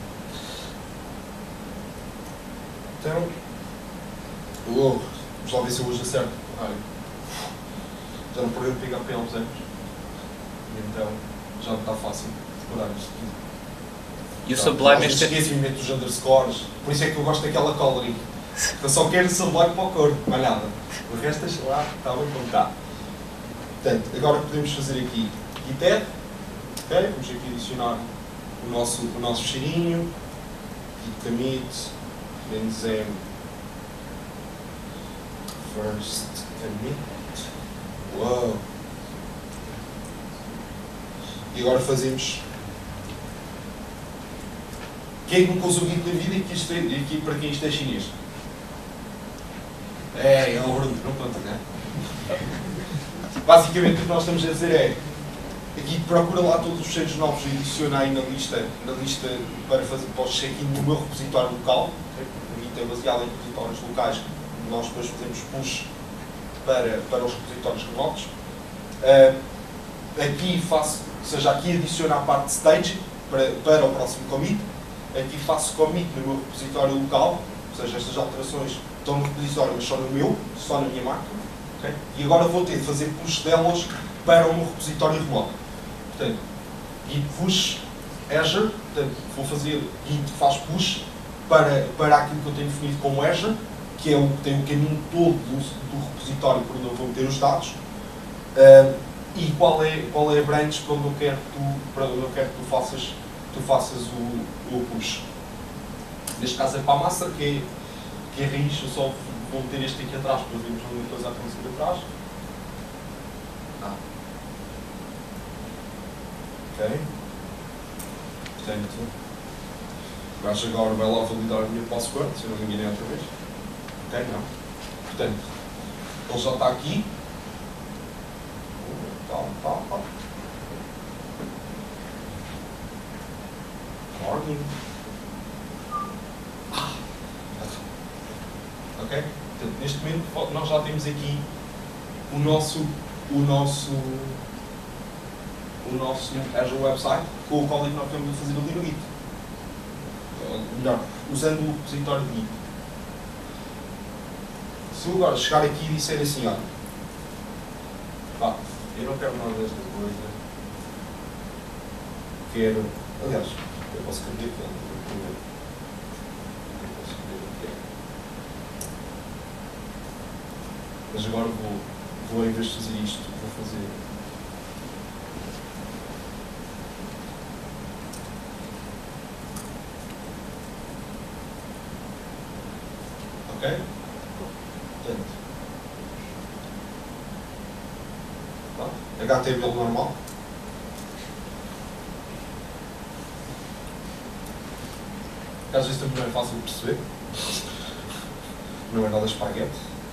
Então, uou, vamos lá ver se eu hoje acerto. Ai, já não perdi o P H P há uns anos. E então, já não está fácil decorar isto tudo. E o Sublime este... este... esqueci-me, meto os underscores, por isso é que eu gosto daquela coloring. Eu só quero Sublime para o cor, mais nada. O resto deixa lá, está bem como está. Portanto, agora podemos fazer aqui git-add, ok? Vamos aqui adicionar o nosso, o nosso cheirinho, git-commit, menos m, first commit, uau! E agora fazemos. Quem é que nunca usou Git na vida e que isto é, aqui para quem isto é chinês? É, é o Bruno, não conta, não é? Basicamente o que nós estamos a dizer é, aqui procura lá todos os fecheiros novos e adiciona aí na lista, na lista para fazer para o check-in no meu repositório local. O Git é baseado em repositórios locais, nós depois fazemos push para, para os repositórios remotos. Uh, aqui faço, ou seja, aqui adiciono a parte de stage para, para o próximo commit. Aqui faço commit no meu repositório local, ou seja, estas alterações estão no repositório, mas só no meu, só na minha máquina. Okay? E agora vou ter de fazer push delas para o meu repositório remoto. Portanto, git push Azure, portanto, vou fazer git faz push para, para aquilo que eu tenho definido como Azure, que é o que tem o caminho todo do, do repositório por onde eu vou meter os dados. Uh, e qual é, qual é a branch para onde eu quero que tu, para onde eu quero que tu faças, tu faças o, o push. Neste caso é para a master, que é, que é a raiz. Eu só vou meter este aqui atrás para vermos uma coisa a acontecer atrás. Ah. Ok. Portanto, o gajo agora vai lá validar a minha password, se eu não me enganei outra vez. Ok, não. Portanto, ele já está aqui. Tal, tal, tal. Login. Ah. Ok? Portanto, neste momento nós já temos aqui o nosso, o nosso, o nosso Azure Website com o código que nós temos a fazer ali no Git. Ou melhor, usando o repositório de Git. Se eu agora chegar aqui e disser assim, olha, pá, eu não quero nada desta coisa, quero, aliás, eu posso escrever aqui, eu posso escrever aqui, mas agora vou, vou em vez de fazer isto, vou fazer ok? Portanto, H T M L normal. Às vezes também não é fácil de perceber. Não é nada espaguete.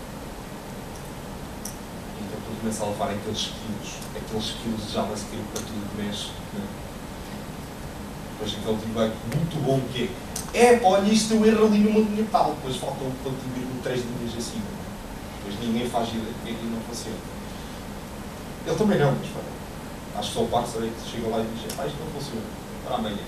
Então, quando começa a levar aqueles skills, aqueles skills de JavaScript para tudo que mexe, né? Depois aquele debug muito bom que é, é, pá, olha, isto é um erro ali numa linha tal, depois falta um ponto de vírgula três linhas acima. Depois ninguém faz ideia porque aquilo não funciona. Ele também não, mas pá, acho que só o parceiro que chega lá e diz: ah, isto não funciona, para amanhã.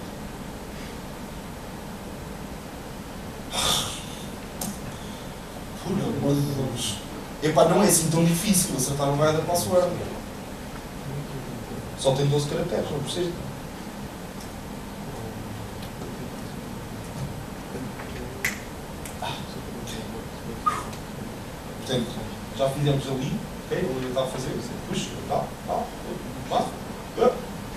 Por amor de Deus. Epá, não é assim tão difícil acertar um raio da password. Só tem doze caracteres, não precisa. Portanto, já fizemos ali, ok? Ele está a fazer, puxa, tá, tá, tá, tá.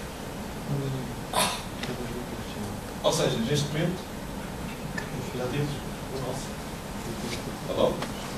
Ou seja, neste momento, já temos o nosso. Está bom?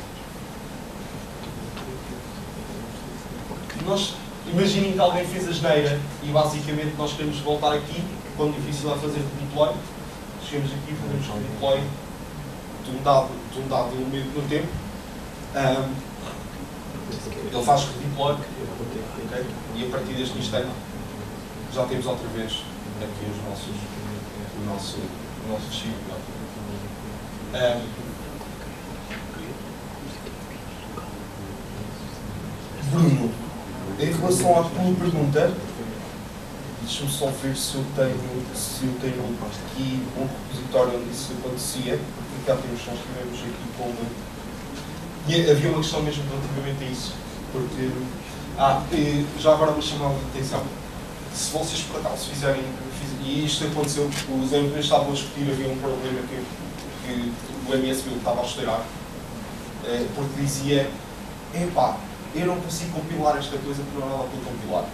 Nós, imaginem que alguém fez a geneira e basicamente nós queremos voltar aqui, quando difícil é fazer deploy. Chegamos aqui, fazemos deploy de um dado, de um dado momento no tempo. Um, ele faz redeploy, okay? E a partir deste instante já temos outra vez aqui os nossos, o nosso, o nosso arquivo. Um, Bruno, em relação à tua pergunta, deixa-me só ver se eu tenho, se eu tenho aqui um repositório onde isso acontecia, porque cá temos, nós tivemos aqui como. E havia uma questão mesmo relativamente a isso, porque. Ah, já agora uma chamada de atenção. Se vocês por acaso fizerem. E isto aconteceu, os empreendedores estavam a discutir, havia um problema que, que o M S Build estava a estourar, porque dizia: epá, eu não consigo compilar esta coisa porque não há nada para compilar.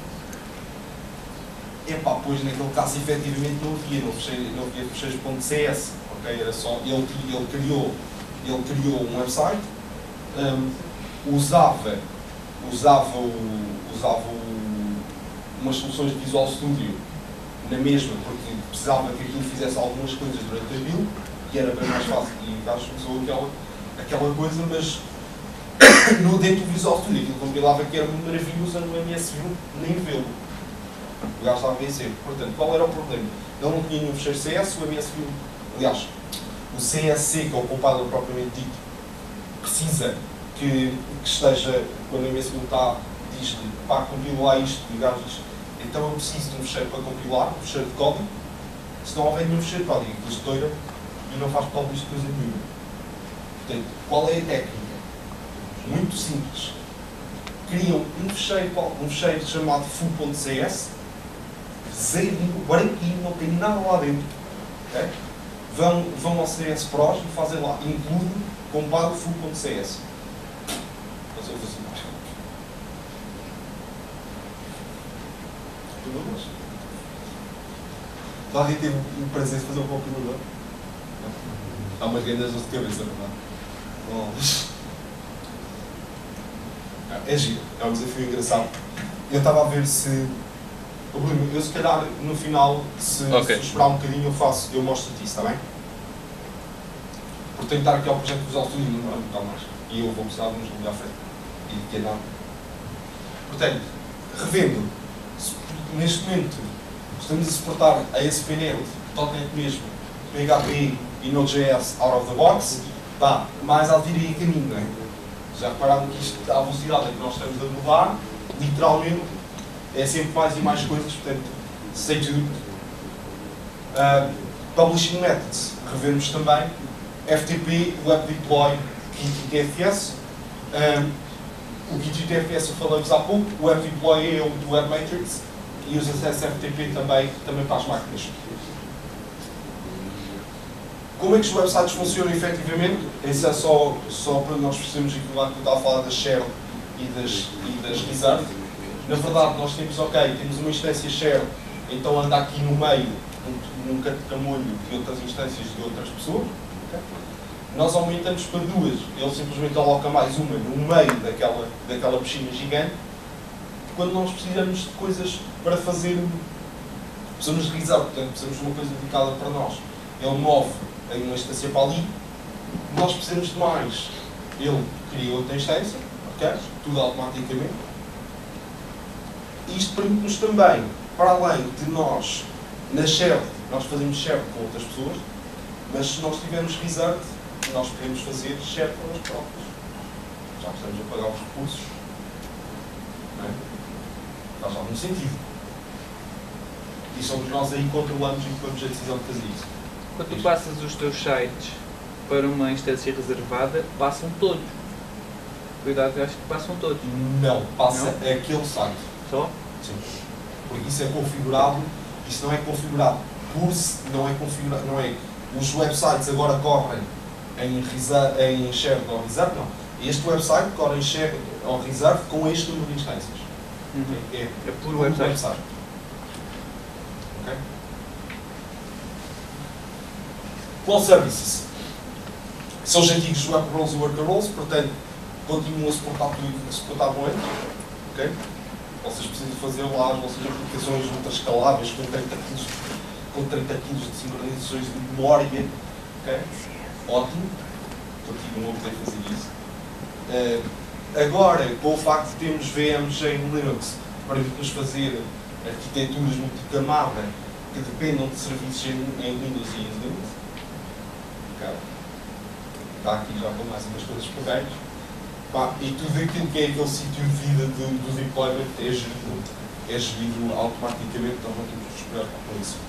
Epá, pois naquele caso efetivamente não havia, não havia, não havia fecheiros.cs, ok? Era só, ele, ele, criou, ele criou um website, um, usava, usava, o, usava o, umas soluções de Visual Studio na mesma, porque precisava que aquilo fizesse algumas coisas durante a build, e era bem mais fácil, e acho que usou aquela, aquela coisa, mas no, dentro do Visual Studio aquilo compilava que era uma maravilha, usando o M S View, nem vê-lo. O gajo estava a vencer. Portanto, qual era o problema? Ele não tinha nenhum fecheiro C S, o M S View, aliás, o C S C, que é o compiler propriamente dito, precisa que, que esteja, quando o M S View está, diz-lhe, pá, compila lá isto, e o gajo diz, então eu preciso de um fecheiro para compilar, um fecheiro de código, se não houver nenhum fecheiro de código, aquilo estoura e não faz publish de coisa nenhuma. Portanto, qual é a técnica? Muito simples. Criam um fecheiro, um fecheiro chamado full.cs, zerinho, branquinho, não tem nada lá dentro. Okay? Vão, vão ao C S Pros e fazem lá, include, compile full.cs. Fazer assim. Alguém teve o prazer de fazer um compilador? Há umas grandes dores de cabeça, não é? É giro, é um desafio engraçado. Eu estava a ver se. Oh, Bruno, eu se calhar no final, se, okay. se esperar um bocadinho, eu faço, eu mostro-te isso, está bem? Porque tenho que estar aqui ao projeto de Visual Studio, não vai ficar mais. E eu vou precisar de uns ali à frente. E de que andar. Portanto, revendo, neste momento, estamos a suportar a A S P ponto net, totalmente mesmo, P H P e Node.js out of the box, pá, mais alto ir aí caminho, não é? Já repararam que isto, a velocidade a que nós estamos a mudar, literalmente, é sempre mais e mais coisas, portanto, stay tuned. Uh, Publishing Methods, revemos também, F T P, Web Deploy, Git e T F S. Um, o Git e T F S eu falei-vos há pouco, o Web Deploy é o do Web Matrix, e os acessos F T P também, também para as máquinas. Como é que os websites funcionam efetivamente? Isso é só, só para nós percebermos aquilo lá que eu estava a falar das share e das, e das reserve. Na verdade, nós temos, ok, temos uma instância share, então anda aqui no meio, num, num camolho de outras instâncias de outras pessoas. Okay? Nós aumentamos para duas, ele simplesmente aloca mais uma no meio daquela, daquela piscina gigante. Quando nós precisamos de coisas para fazer, precisamos de reserve, portanto, precisamos de uma coisa dedicada para nós. Ele move em uma instância para ali, nós precisamos de mais. Ele cria outra instância, okay? Tudo automaticamente. Isto permite-nos também, para além de nós, na share, nós fazemos share com outras pessoas, mas se nós tivermos reserve, nós podemos fazer share com nós próprios. Já estamos a pagar os recursos. Não é? faz algum sentido. E somos nós aí que controlamos e tomamos a decisão de fazer isso. Quando tu passas os teus sites para uma instância reservada, passam todos. Cuidado, eu acho que passam todos. Não, passa Não? aquele site. Só? Sim. Porque isso é configurado, isso não é configurado por se, não é configurado, não é. Os websites agora correm em, reserve, em shared ou reserve, não. Este website corre em shared ou reserve com este número de instâncias. Uhum. É, é É por website. Ok? Cloud Services são os antigos web roles e worker roles, portanto, continuam a suportar tudo que suportavam antes. Ok? Vocês precisam fazer lá as vossas aplicações ultra escaláveis com trinta quilos, com trinta quilos de sincronizações de memória. Ok? Ótimo. Continuam a poder fazer isso. Uh, agora, com o facto de termos V Ms em Linux, permite-nos fazer arquiteturas multicamada que dependam de serviços em, em Windows e em Linux. Okay. Está aqui já com mais umas coisas porreiras. Pá, e tudo aquilo que é aquele sítio de vida do, do deployment é gerido, é gerido automaticamente, então não temos que nos preocupar com isso.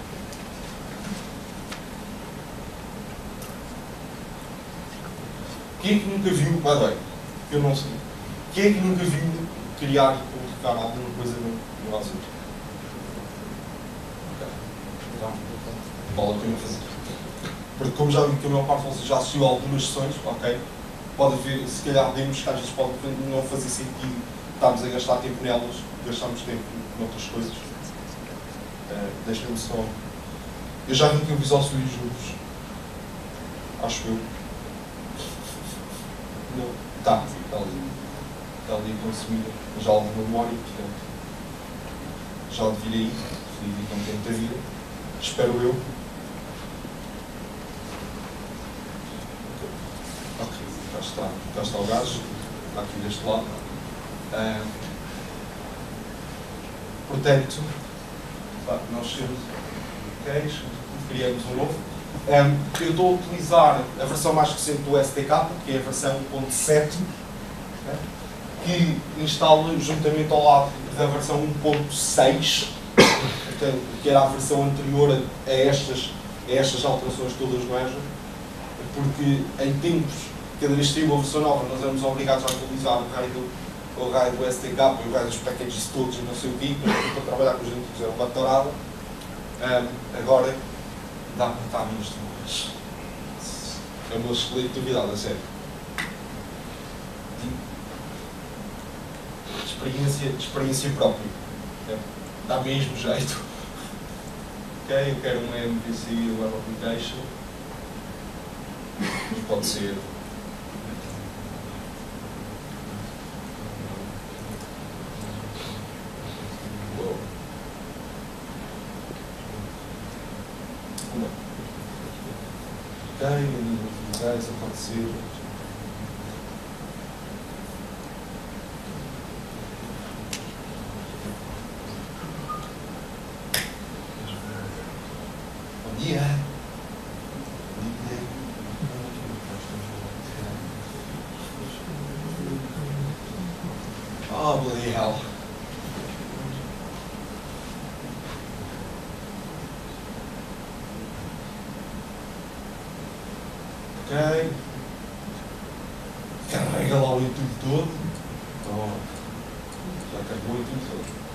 Quem é que nunca viu, by the way, eu não sei, quem é que nunca viu criar e publicar alguma coisa no, no assunto? Ok. Então, vale a pena fazer. Porque como já vi que a maior parte de vocês já assistiu a algumas sessões, ok? Pode haver, se calhar, demos que às vezes pode não fazer sentido estarmos a gastar tempo nelas, gastamos tempo noutras coisas. Uh, Deixem-me só. Eu já vi que o Visual Studio juntos. Acho eu. Não. Tá, está ali. Está ali consumida já alguma memória, portanto. Já devia ir. Feliz e contente da vida. Espero eu. Ok, cá está, cá está o gajo, está aqui deste lado. Uh, portanto, pá, nós temos ok, criamos um novo. Um, eu estou a utilizar a versão mais recente do S D K, que é a versão um ponto sete, okay, que instalo juntamente ao lado da versão um ponto seis, okay, que era a versão anterior a, a, estas, a estas alterações todas no Azure, porque em tempos, cada vez que tem uma versão nova, nós éramos obrigados a atualizar o raio do, o raio do S D K e o raio dos packages todos e não sei o quê, para trabalhar com os antigos era uma torada. Um, agora dá para estar minhas memórias. É o meu esqueleto de novidade, a sério. Experiência, experiência própria. É, dá mesmo jeito. Ok, eu quero uma M V C Web Application. Mas pode ser. Uou. Uma. Ok, utilizar essa pode ser. Bom dia. Oh, bloody hell. Ok. Carrega lá o YouTube todo. Oh. Já carregou o YouTube todo.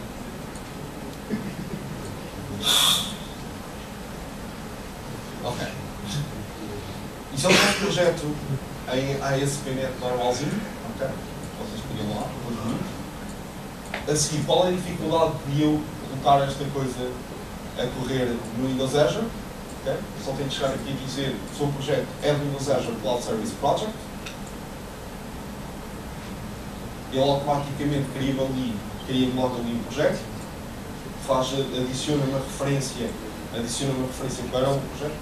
Ok. Isso é um projeto em A S P ponto net normalzinho. Ok. Vocês podiam lá, a seguir, qual é a dificuldade de eu colocar esta coisa a correr no Windows Azure? Okay? Só tenho que chegar aqui e dizer que o seu projeto é do Windows Azure Cloud Service Project. Ele automaticamente cria-me ali, cria logo ali um projeto, faz, adiciona uma referência, adiciona uma referência para o projeto.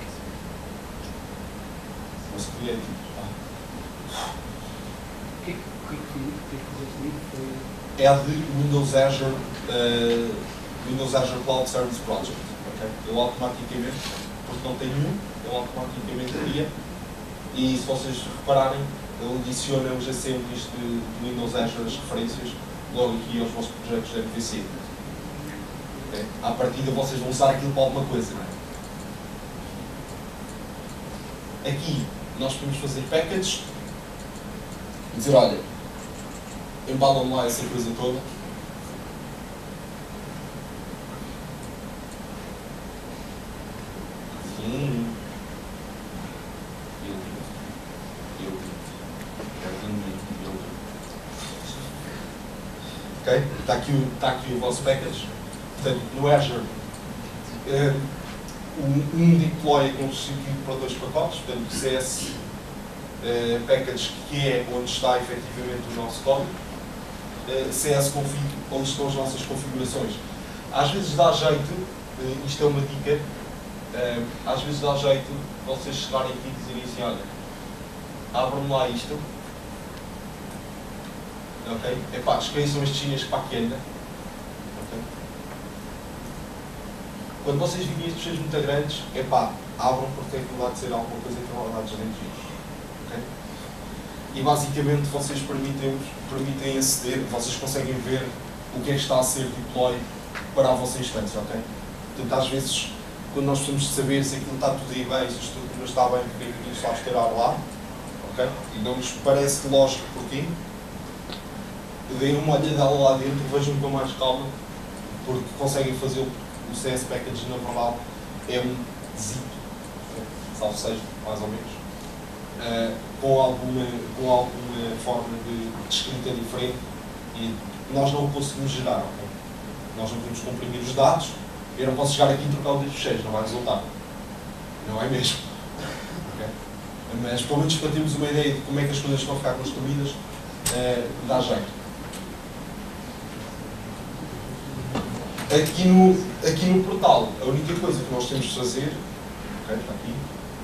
Mas criei O que é que fizeste ali? Foi... é de Windows Azure, uh, Windows Azure Cloud Service Project. Okay? Ele automaticamente, porque não tem nenhum, ele automaticamente cria. E se vocês repararem, ele adiciona os assemblies de, de Windows Azure, as referências, logo aqui aos vossos projetos de M V C. Okay? À partida vocês vão usar aquilo para alguma coisa, não é? Aqui nós podemos fazer packages e dizer, olha, embalam lá essa coisa toda. Sim. Eu. Eu. Ok? Está aqui, o, está aqui o vosso package. Portanto, no Azure, um, um deploy é constituído para dois pacotes, portanto, C S uh, package, que é onde está efetivamente o nosso código, uh, C S config, onde estão as nossas configurações. Às vezes dá jeito, uh, isto é uma dica, uh, às vezes dá jeito vocês chegarem aqui e dizerem assim, olha, abram lá isto. Ok? Epá, esqueçam estes chineses para aqui ainda. Okay? Quando vocês virem estes fecheiros muito grandes, epá, abram porque tem que lá de ser alguma coisa que não há dados dentro disso. Okay? E basicamente vocês permitem, permitem aceder, vocês conseguem ver o que é que está a ser deploy para a vossa instância. Okay? Portanto, às vezes, quando nós precisamos de saber se aquilo está tudo aí bem, se a estrutura está bem, porque é que aquilo está a esperar lá, okay? E não nos parece lógico porquê. Deem uma olhada lá dentro, vejam com mais calma, porque conseguem fazer o C S Package, na verdade, é um zip, salvo seja, mais ou menos, uh, com, alguma, com alguma forma de, de escrita diferente e nós não o conseguimos gerar. Okay? Nós não podemos comprimir os dados, eu não posso chegar aqui e trocar o disco fecheiros, não vai resultar. Não é mesmo. Okay? Mas, pelo menos, para termos uma ideia de como é que as coisas estão a ficar construídas, uh, dá jeito. Aqui no, aqui no portal, a única coisa que nós temos de fazer, ok, está aqui,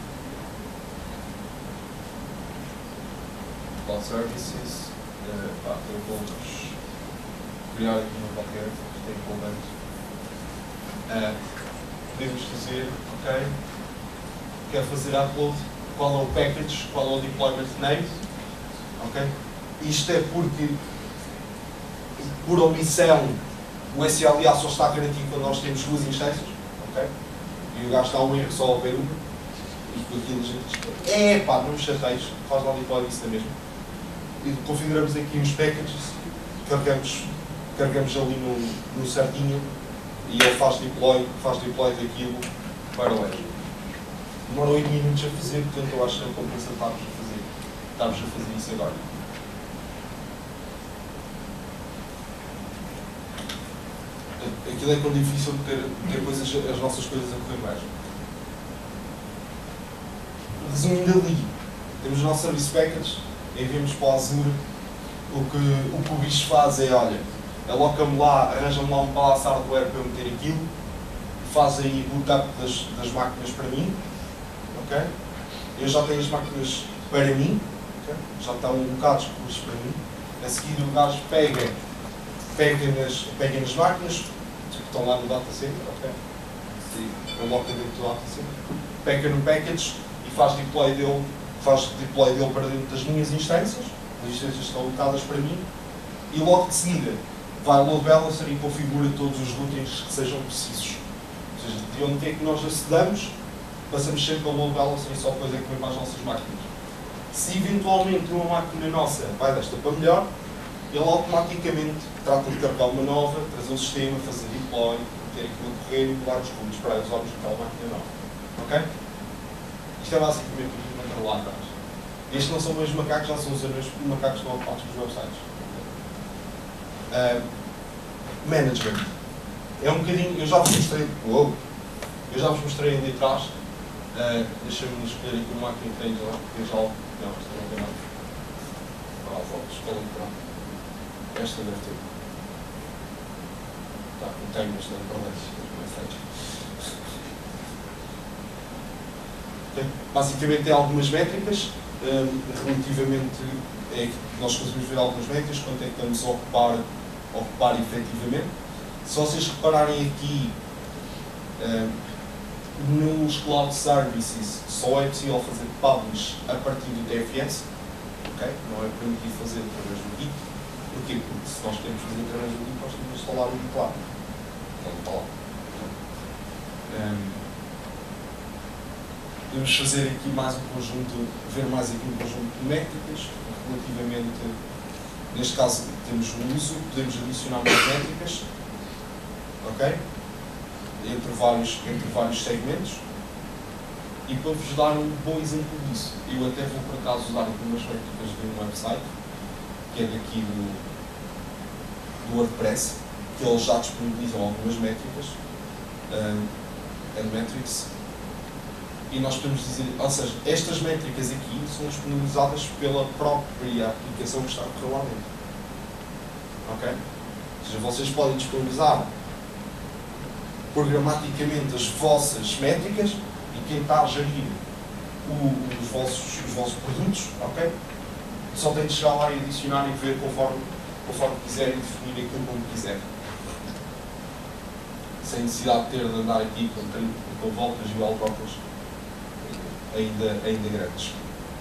Cloud Services, uh, pá, eu vou criar aqui um qualquer, tem comando. Uh, podemos dizer, ok, quero fazer upload, qual é o package, qual é o deployment name, ok? Isto é porque, por omissão, o S L A só está garantido quando nós temos duas instâncias, ok? E o gajo está um erro só a ver uma, e com aquilo a gente diz, é pá, não me chateios, faz lá deploy isso da mesma. E configuramos aqui os packages, carregamos, carregamos ali no, no certinho, e ele faz deploy, faz deploy daquilo para o Azure. Demora oito minutos a fazer, portanto eu acho que não compensa estarmos a fazer, estarmos a fazer isso agora. Aquilo é tão difícil de ter, ter coisas, as nossas coisas a correr mais. Resumindo ali, temos o nosso Service Package, enviamos para o Azure, o que o, que o bicho faz é, olha, aloca-me lá, arranja-me lá um palácio hardware para eu meter aquilo, faz aí bootup das, das máquinas para mim, ok? Eu já tenho as máquinas para mim, okay? Já estão alocados recursos para mim, a seguir o gajo pega, pega nas, pega nas máquinas, que estão lá no data center, ok? E aloca dentro do data center, pega no package e faz deploy dele, faz deploy dele para dentro das minhas instâncias, as instâncias estão alocadas para mim, e logo de seguida vai ao load balancer e configura todos os routings que sejam precisos. Ou seja, de onde é que nós acedamos, passamos sempre ao load balancer e só depois é que vem para as nossas máquinas. Se eventualmente uma máquina nossa vai desta para melhor, ele automaticamente trata de carregar uma nova, trazer um sistema, fazer deploy, ter aquilo a correr e mudar os comandos para usarmos aquela máquina nova. Ok? Isto é basicamente o que encontra lá atrás. Estes não são meus macacos, já são os meus macacos que estão ocupados nos websites. Uh, management. É um bocadinho, eu já vos mostrei, uou, eu já vos mostrei ali atrás. Uh, Deixa-me escolher aqui uma máquina que tenho lá, porque eu já, não, esta não tem nada. Ah, volto, escolhem pronto. Esta deve ter. Tá, não tenho, mas não parece. Okay. Basicamente tem algumas métricas, um, relativamente, é que nós conseguimos ver algumas métricas, quanto é que estamos a ocupar, a ocupar efetivamente. Se vocês repararem aqui, um, nos Cloud Services só é possível fazer publish a partir do T F S, okay? Não é permitido fazer através do Git. Porquê? Porque se nós queremos fazer através do link, nós temos de instalar o link lá. Então, está lá. Um, Vamos fazer aqui mais um conjunto, ver mais aqui um conjunto de métricas, relativamente, neste caso temos o uso, podemos adicionar mais métricas, ok? Entre vários, entre vários segmentos. E para vos dar um bom exemplo disso, eu até vou por acaso usar aqui umas métricas de um website, que é daqui do, do WordPress, que eles já disponibilizam algumas métricas, um, and metrics, e nós podemos dizer, ou seja, estas métricas aqui são disponibilizadas pela própria aplicação que está a correr lá dentro. Ok? Ou seja, vocês podem disponibilizar programaticamente as vossas métricas e quem está a gerir o, os, vossos, os vossos produtos, ok? Só tem de chegar lá e adicionar e ver conforme, conforme quiser e definir aquilo como quiser. Sem necessidade de ter de andar aqui com, com voltas e altrocas ainda, ainda grandes.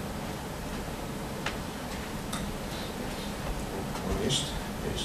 Este, este.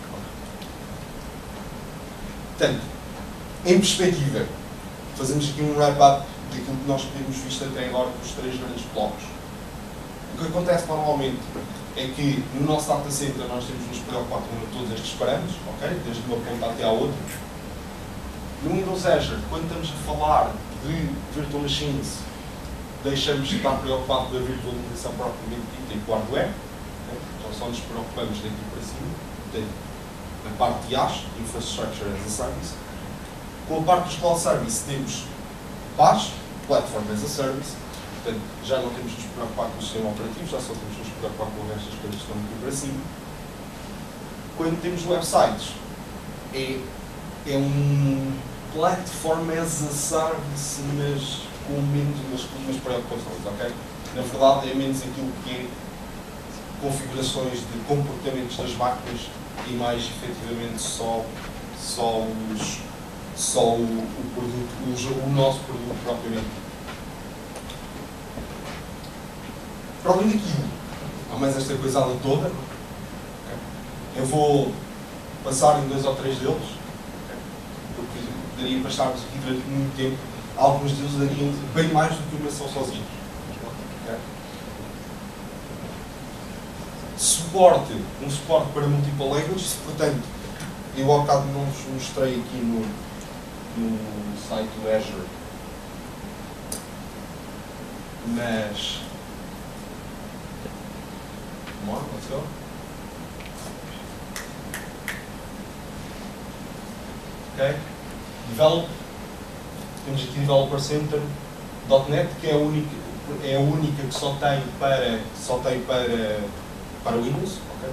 Portanto, em perspectiva, fazemos aqui um wrap-up daquilo que nós temos visto até agora dos três grandes blocos. O que acontece normalmente é que no nosso data center nós temos de nos preocupar com todos estes parâmetros, ok? Desde uma ponta até à outra. No Windows Azure, quando estamos a falar de Virtual Machines, deixamos de estar preocupados com a virtualização propriamente dita e com o hardware, okay? Então só nos preocupamos daqui para cima, portanto, a parte de I A S, Infrastructure as a Service. Com a parte dos Cloud Service temos P A S, Platform as a Service, portanto, já não temos de nos preocupar com o sistema operativo, já só temos de nos preocupar com o resto das coisas que estão aqui para cima. Quando temos websites, é, é um Platform as a Service, mas com menos umas preocupações, ok? Na verdade, é menos aquilo que é configurações de comportamentos das máquinas e mais, efetivamente, só, só, os, só o, o, produto, o, o nosso produto propriamente. Para além daquilo, há mais esta coisada toda. Okay? Eu vou passar em dois ou três deles, okay? Porque daria para estarmos aqui durante muito tempo. Alguns deles dariam bem mais do que uma só sozinhos. Okay? Suporte, um suporte para multiple languages, portanto, eu ao bocado não vos mostrei aqui no, no site do Azure, mas come on, let's go. Ok? Develop. Temos aqui Developer Center ponto net, que é a única, é a única que só tem para, só tem para, para Windows. Okay?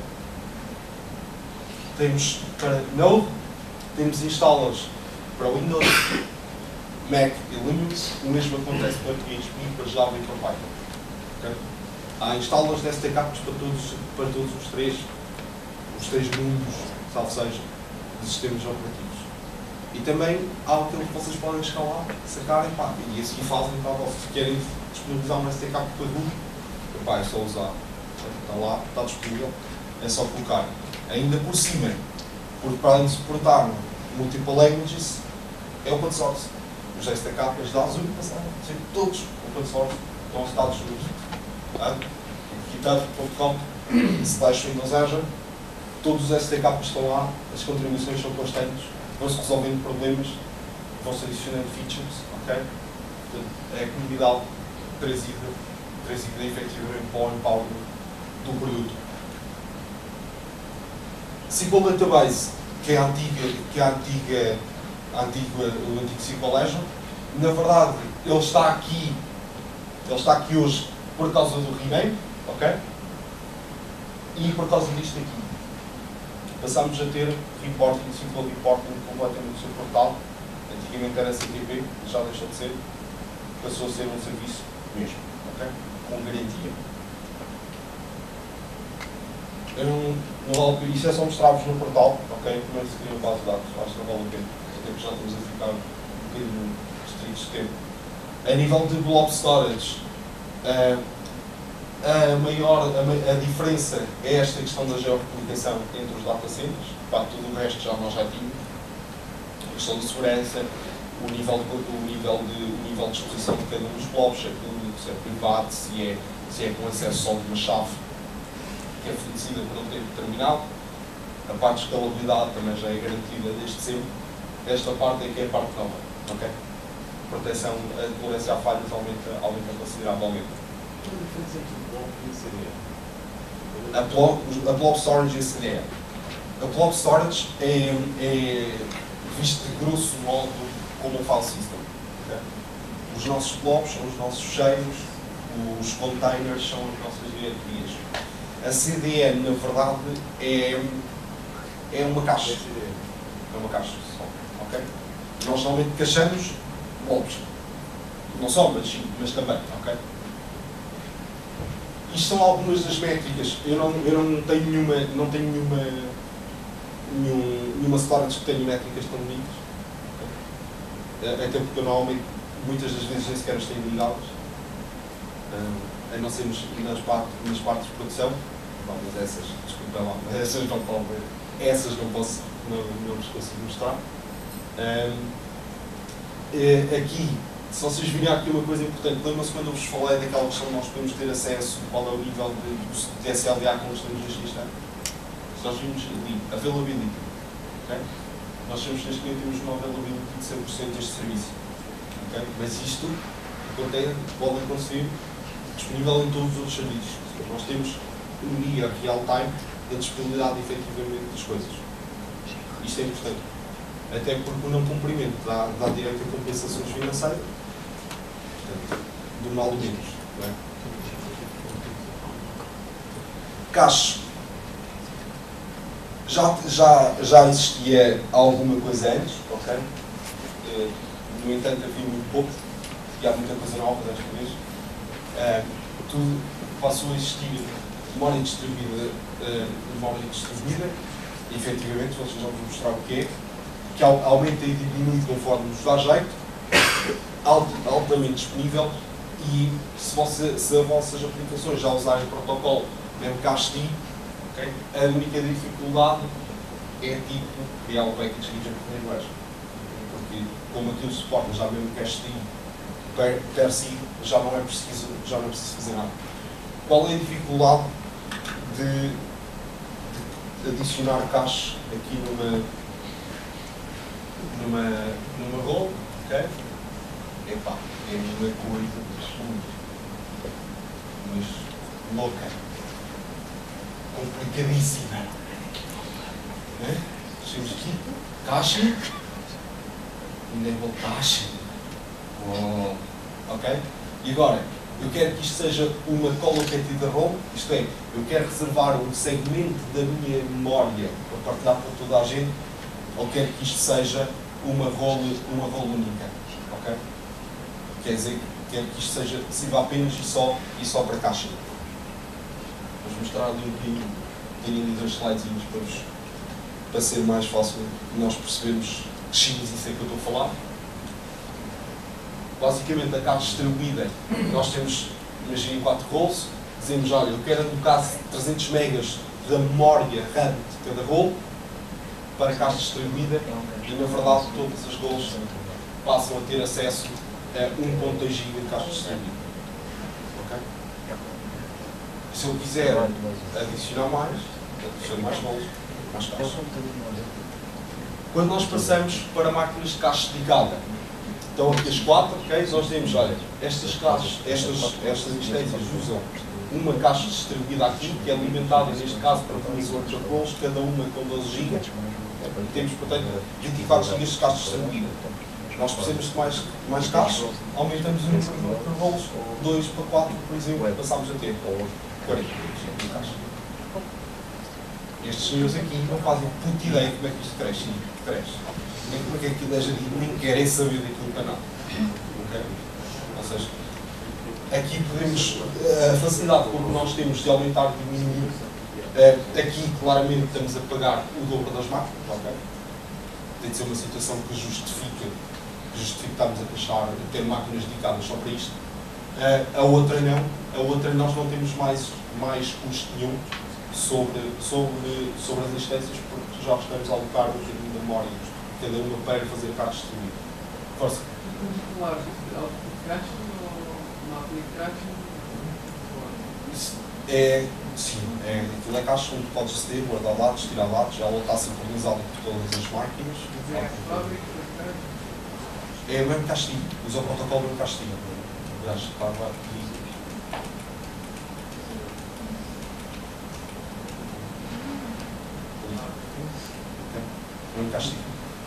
Temos para Node, temos installers para Windows, Mac e Linux. O mesmo acontece para P H P, para Java e para Python. Okay? Há installers de S D Ks para todos, para todos os três, os três mundos, salvo seja, de sistemas operativos. E também há aquilo que vocês podem escalar, sacarem, pá, e assim fazem, tá, se querem disponibilizar um S D K para tudo, pá, é só usar. Está lá, está disponível, é só colocar. Ainda por cima, porque para além de suportar multiple languages, é open source. Os S D Ks da Azure passaram a ser todos open source, estão hostados nos github ponto com slash Windows Azure, todos os S D Ks estão lá, as contribuições são constantes, vão-se resolvendo problemas, vão-se adicionando features, ok? Portanto, é a comunidade trazida, trazida efetivamente para o empowerment do produto. S Q L Database, que é a antiga, que é a antiga, a antiga, o antigo S Q L Azure, na verdade, ele está aqui, ele está aqui hoje por causa do rename, ok? E por causa disto aqui. Passámos a ter reporting, S Q L reporting completamente suportável. Antigamente era C T P, já deixou de ser, passou a ser um serviço mesmo, ok? Com garantia. Eu não, não vale, isso é só mostrar-vos no portal, ok? Primeiro se criam base de dados, acho que não vale a pena, até que já estamos a ficar um bocadinho restritos de tempo. A nível de blob storage, uh, A maior, a, ma- a diferença é esta questão da geocomunicação entre os data centers. Pá, tudo o resto já nós já tínhamos. A questão de segurança, o nível de, o nível de, o nível de exposição de cada um dos blocos, se é público, se é privado, se é, se é com acesso só de uma chave que é fornecida por um tempo determinado. A parte de escalabilidade também já é garantida desde sempre. Esta parte é que é a parte nova. Okay? Proteção, a tolerância a falhas aumenta, aumenta consideravelmente. Qual a diferença entre o bloco e o C D E? A block, a block storage e a C D E. A block storage é, é visto de grosso modo como um file system. Okay? Os nossos blocos são os nossos cheios, os containers são as nossas diretorias. A C D E, na verdade, é, é uma caixa. É uma caixa só. Okay? Nós normalmente caixamos blocos. Não só, mas sim, mas também. Okay? Isto são algumas das métricas. Eu não, eu não tenho nenhuma, não tenho nenhuma, nenhum, nenhuma storage que tenha métricas tão bonitas. Okay? Até porque eu normalmente, muitas das vezes, nem sequer as tenho ligadas. Uh, a não ser nas, part, nas partes de produção. Bom, mas essas, desculpa lá, mas essas não podem ver. Essas não posso, não, não vos consigo mostrar. Um, é, aqui, se vocês virem aqui uma coisa importante, lembram-se quando eu vos falei daquela questão de nós podemos ter acesso, qual é o nível de, de S L A que nós temos neste instante? Se nós vimos ali, availability, okay? Nós temos neste momento temos uma availability de cem por cento deste serviço. Okay? Mas isto acontece, pode acontecer disponível em todos os outros serviços. Nós temos um dia real-time da disponibilidade efetivamente das coisas. Isto é importante. Até porque o não cumprimento dá, dá direito a compensações financeiras, portanto, do mal menos. Não é? Cache. Já, já, já existia alguma coisa antes, ok? Uh, no entanto, havia muito pouco, e há muita coisa nova desta vez. Uh, tudo passou a existir memória distribuída, uh, memória distribuída, e efetivamente, vocês já vos mostrar o que é, que aumenta e diminui conforme nos dá jeito, alt, altamente disponível, e se, você, se as vossas aplicações já usarem o protocolo mesmo cache-t, okay, a única dificuldade é tipo criar um package region com linguagem. Porque como aquilo suporta já mesmo cache-t per, per si, já não é preciso, já não é preciso fazer nada. Qual é a dificuldade de, de adicionar cache aqui numa numa, numa role, ok? Epá, é uma coisa mas louca, complicadíssima. É? Chegamos aqui, caixa, enable caixa. Oh, ok? E agora, eu quero que isto seja uma collocated role, isto é, eu quero reservar um segmento da minha memória para partilhar com toda a gente, ou quero que isto seja uma role, uma role única, ok? Quer dizer, quero que isto seja possível apenas e só, e só para caixa. Vou mostrar ali um bocadinho, tenho ali dois slidezinhos para, vos, para ser mais fácil nós percebermos que X isso é que eu estou a falar. Basicamente, a caixa distribuída, nós temos, imaginem, quatro roles, dizemos, olha, eu quero alocar trezentos megas da memória RAM de cada role para a caixa distribuída e, na verdade, todas as roles passam a ter acesso a um ponto dois gigas de caixa distribuída. Okay? Se eu quiser adicionar mais, adicionar mais roles, mais caixas. Quando nós passamos para máquinas de caixa dedicada, então aqui as quatro, okay? Nós temos, olha, estas caixas, estas, estas instâncias usam uma caixa distribuída aqui, que é alimentada, neste caso, para vinte e quatro roles, cada uma com doze gigas. Temos, portanto, vinte e quatro gigas de caixa distribuída. Nós precisamos de mais, mais caixas, aumentamos um número de roles, dois para quatro, por exemplo, passamos a ter quarenta gigas de caixa. Estes senhores aqui não fazem puta ideia de como é que isto cresce. cresce. Nem como é que aquilo é gerido, nem querem saber daquilo para nada. Okay? Ou seja, aqui podemos, a facilidade como nós temos de aumentar e diminuir, aqui claramente estamos a pagar o dobro das máquinas, okay? Tem de ser uma situação que justifique, que justifique estarmos a taxar, a ter máquinas dedicadas só para isto. Uh, a outra não, a outra nós não temos mais, mais custo nenhum sobre, sobre, sobre as instâncias, porque já estamos a alocar um bocadinho de memória, cada uma para fazer cards distribuídos. Força. Falar de auto-crashing ou não aplica-crashing? É, sim, é, aquilo é caixa onde podes aceder, guardar dados, tirar dados, ela está sincronizada por todas as máquinas. É o mesmo castigo, usa o protocolo do mesmo castigo. Aliás, estava aqui. O mesmo castigo.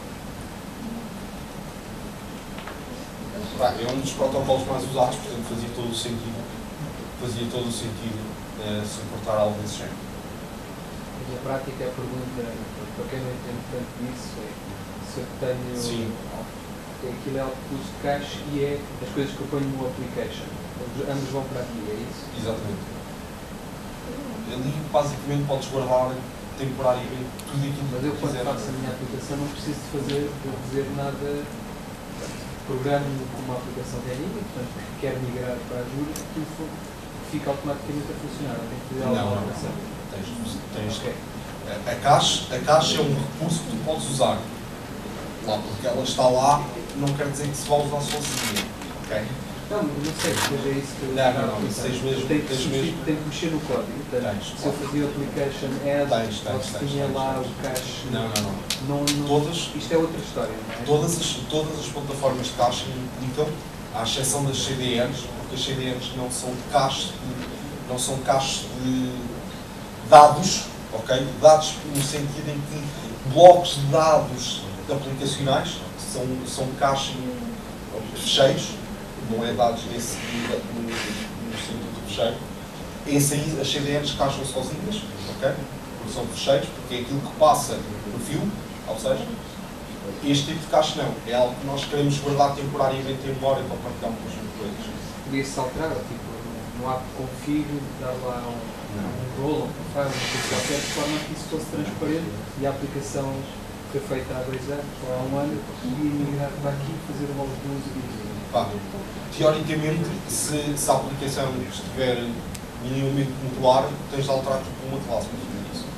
É um dos protocolos mais usados, portanto fazia todo o sentido, fazia todo o sentido uh, suportar algo desse género. Na prática, a pergunta, para quem não entende tanto disso, é se eu tenho. Sim. Aquilo é output de cache e é as coisas que eu ponho no application. Ambos vão para aqui, é isso? Exatamente. Ali, basicamente, podes guardar temporariamente tudo aquilo Mas que eu, quando quiser. faço a minha aplicação, não preciso de fazer, de dizer nada. Programo com uma aplicação de anime, portanto, quero migrar para a Azure, aquilo fica automaticamente a funcionar. Não tem que fazer Não, alguma não, alteração. Tens, tens, Ok. a, a, cache, a cache é um recurso que tu podes usar. Lá, porque ela está lá, não quer dizer que se vai usar sozinha. Ok? Não, não sei se seja isso que eu Não, não, não, isso tens mesmo- Tem que, tens substituir- mesmo- tem que mexer no código. Portanto, Tens, se eu fazia o application as, Tens, tens, ou se tens, tinha tens, lá tens. o cache. Não, não, não. Não, não, Todas, isto é outra história, não é? todas, as, todas as plataformas de cache implicam, à exceção das C D Ns, porque as C D Ns não são caches de, não são caches de dados, ok? Dados no sentido em que blocos de dados aplicacionais são, são caches de fecheiros, não é dados nesse no, no, no sentido do fecheiro. Esse aí, as C D Ns cacham sozinhas, ok? Porque são fecheiros, porque é aquilo que passa no fio, ou seja, este tipo de cache não. É algo que nós queremos guardar temporariamente em memória para partilhar um conjunto de coisas. Podia-se alterar, tipo, no app config, dar lá um, um role, um profile, uma coisa qualquer, de forma que isso fosse transparente e a aplicação foi feita há dois anos ou há um ano e migrar para aqui, fazer uma uso e Pá, teoricamente, se, se a aplicação estiver minimamente muito ar, tens de alterar tipo uma classe para fazer isso.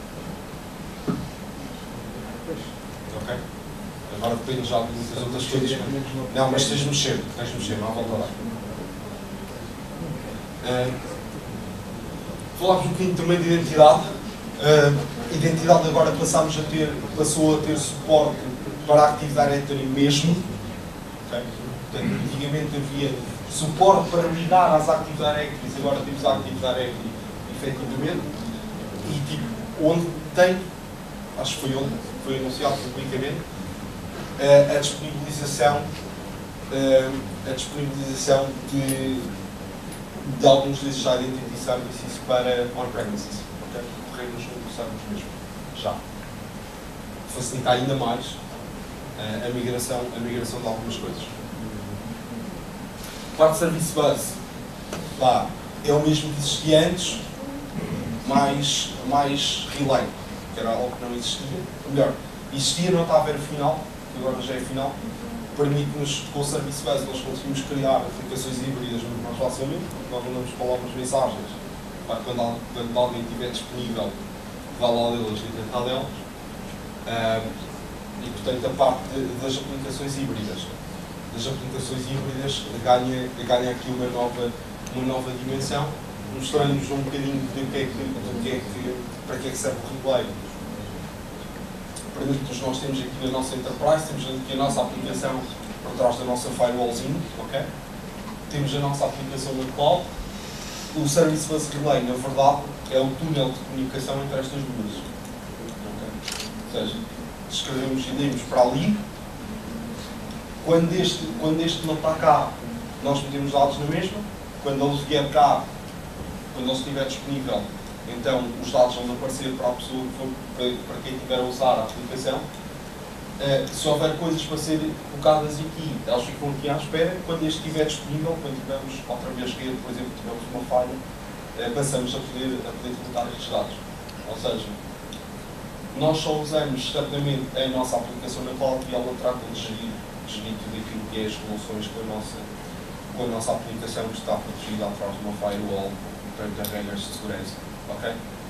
Ok? Agora depende já de muitas outras coisas. Não, mas tens de mexer, tens de mexer, não há volta a dar. Uh, falámos um bocadinho também de identidade. Uh, identidade agora passámos a ter, passou a ter suporte para a Active Directory mesmo. Okay? Portanto, antigamente havia suporte para ligar às Active Directories, agora temos a Active Directory efetivamente. E tipo, onde tem, acho que foi onde foi anunciado publicamente, uh, a disponibilização, uh, a disponibilização de, de alguns desses Identity Services para on-premises. Okay? Corremos no service mesmo. Já. Facilitar ainda mais uh, a, migração, a migração de algumas coisas. Parte de Service Bus, pá, é o mesmo que existia antes, mais, mais relay, que era algo que não existia. Ou melhor, existia, não está a ver o final, que agora já é final, permite-nos, com o Service Bus, nós conseguimos criar aplicações híbridas muito mais facilmente, porque nós mandamos para lá umas mensagens, pá, quando, quando alguém estiver disponível, vá lá delas e tentar delas. Um, e, portanto, a parte de, das aplicações híbridas. das aplicações híbridas ganha, ganha aqui uma nova, uma nova dimensão, mostrando-nos um bocadinho de que é que, de que é que, para que é que serve o replay. Permite-nos, nós temos aqui na nossa Enterprise, temos aqui a nossa aplicação por trás da nossa firewallzinho, ok? Temos a nossa aplicação na cloud. O Service Bus Relay, na verdade, é o túnel de comunicação entre estas duas. Okay? Ou seja, escrevemos e lemos para ali. Quando este, quando este não está cá, nós metemos dados na mesma. Quando ele vier cá, quando ele estiver disponível, então os dados vão aparecer para a pessoa que for, para, para quem estiver a usar a aplicação. Uh, se houver coisas para serem colocadas aqui, elas ficam aqui à espera. Quando este estiver disponível, quando tivermos outra vez rede, por exemplo, tivermos uma falha, uh, passamos a poder, a poder colocar estes dados. Ou seja, nós só usamos externamente a nossa aplicação na cloud e ela trata de gerir, gerir tudo aquilo que é as relações com a nossa, com a nossa aplicação que está protegida atrás de uma firewall para regras de segurança. Ok?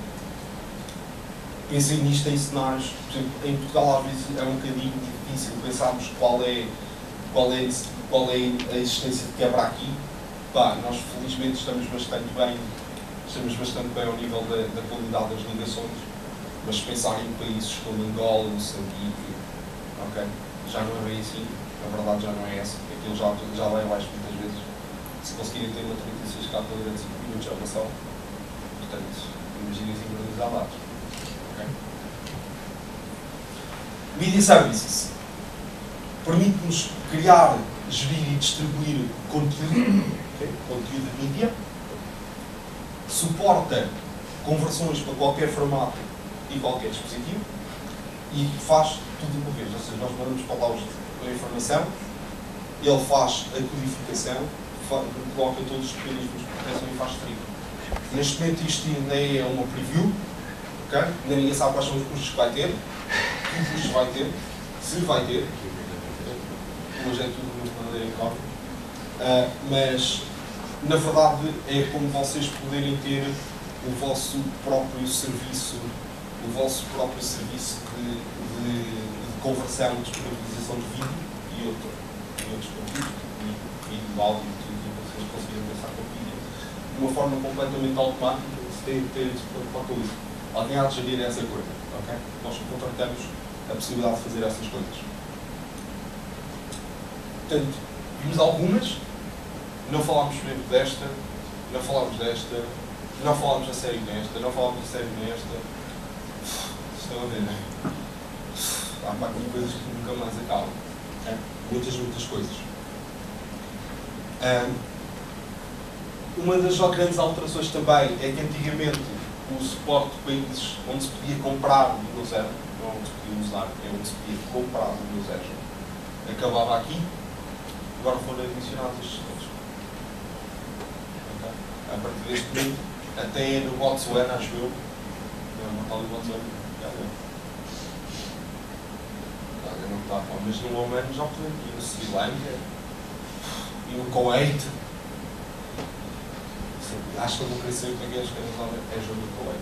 Pensem nisto em cenários, por exemplo, em Portugal às vezes é um bocadinho difícil pensarmos qual é, qual é, qual é a existência de quebra aqui. Pá, nós felizmente estamos bastante bem, estamos bastante bem ao nível da, da qualidade das ligações, mas se pensarem em países como Angola, Moçambique, ok? Já não é bem assim, a verdade já não é essa, aquilo já, já lá é baixo muitas vezes. Se conseguirem ter uma trinta e seis K durante cinco minutos já passou, portanto, imaginem sincronizar dados. Okay? Media Services permite-nos criar, gerir e distribuir conteúdo, okay? Conteúdo de mídia, suporta conversões para qualquer formato e qualquer dispositivo e faz tudo de uma vez, ou seja, nós mandamos para lá a informação, ele faz a codificação, coloca todos os mecanismos de proteção e faz stream. Neste momento isto ainda é uma preview, okay? Ainda ninguém sabe quais são os custos que vai ter, que custos vai ter, se vai ter, hoje é tudo muito maneira incógnita, uh, mas na verdade é como vocês poderem ter o vosso próprio serviço, o vosso próprio serviço de, de, de conversão, de disponibilização de vídeo e, outro, e outros conteúdos, vídeo, áudio, tudo o que vocês conseguirem pensar com vídeo, de uma forma completamente automática, se tem que ter para tudo isso. Alguém há de gerir essa coisa, ok? Nós contratamos a possibilidade de fazer essas coisas. Portanto, vimos algumas, não falámos mesmo desta, não falámos desta, não falámos a sério nesta, não falámos a sério nesta. Estão a ver, não é? Há para aqui coisas que nunca mais acabam. Okay? Muitas, muitas coisas. Um, uma das grandes alterações também é que antigamente o suporte de países onde se podia comprar o Windows zero, não onde se podia usar, é onde se podia comprar o Windows zero, acabava aqui, agora foram adicionados estes todos. Okay? A partir deste momento, até no Botswana, acho eu, não, não está ali o Botswana, já deu. Já não está, mas no Oman já podemos ir no Sri Lanka e no Kuwait. Acho que eu vou querer saber para que eles querem usar a Azure do Kuwait.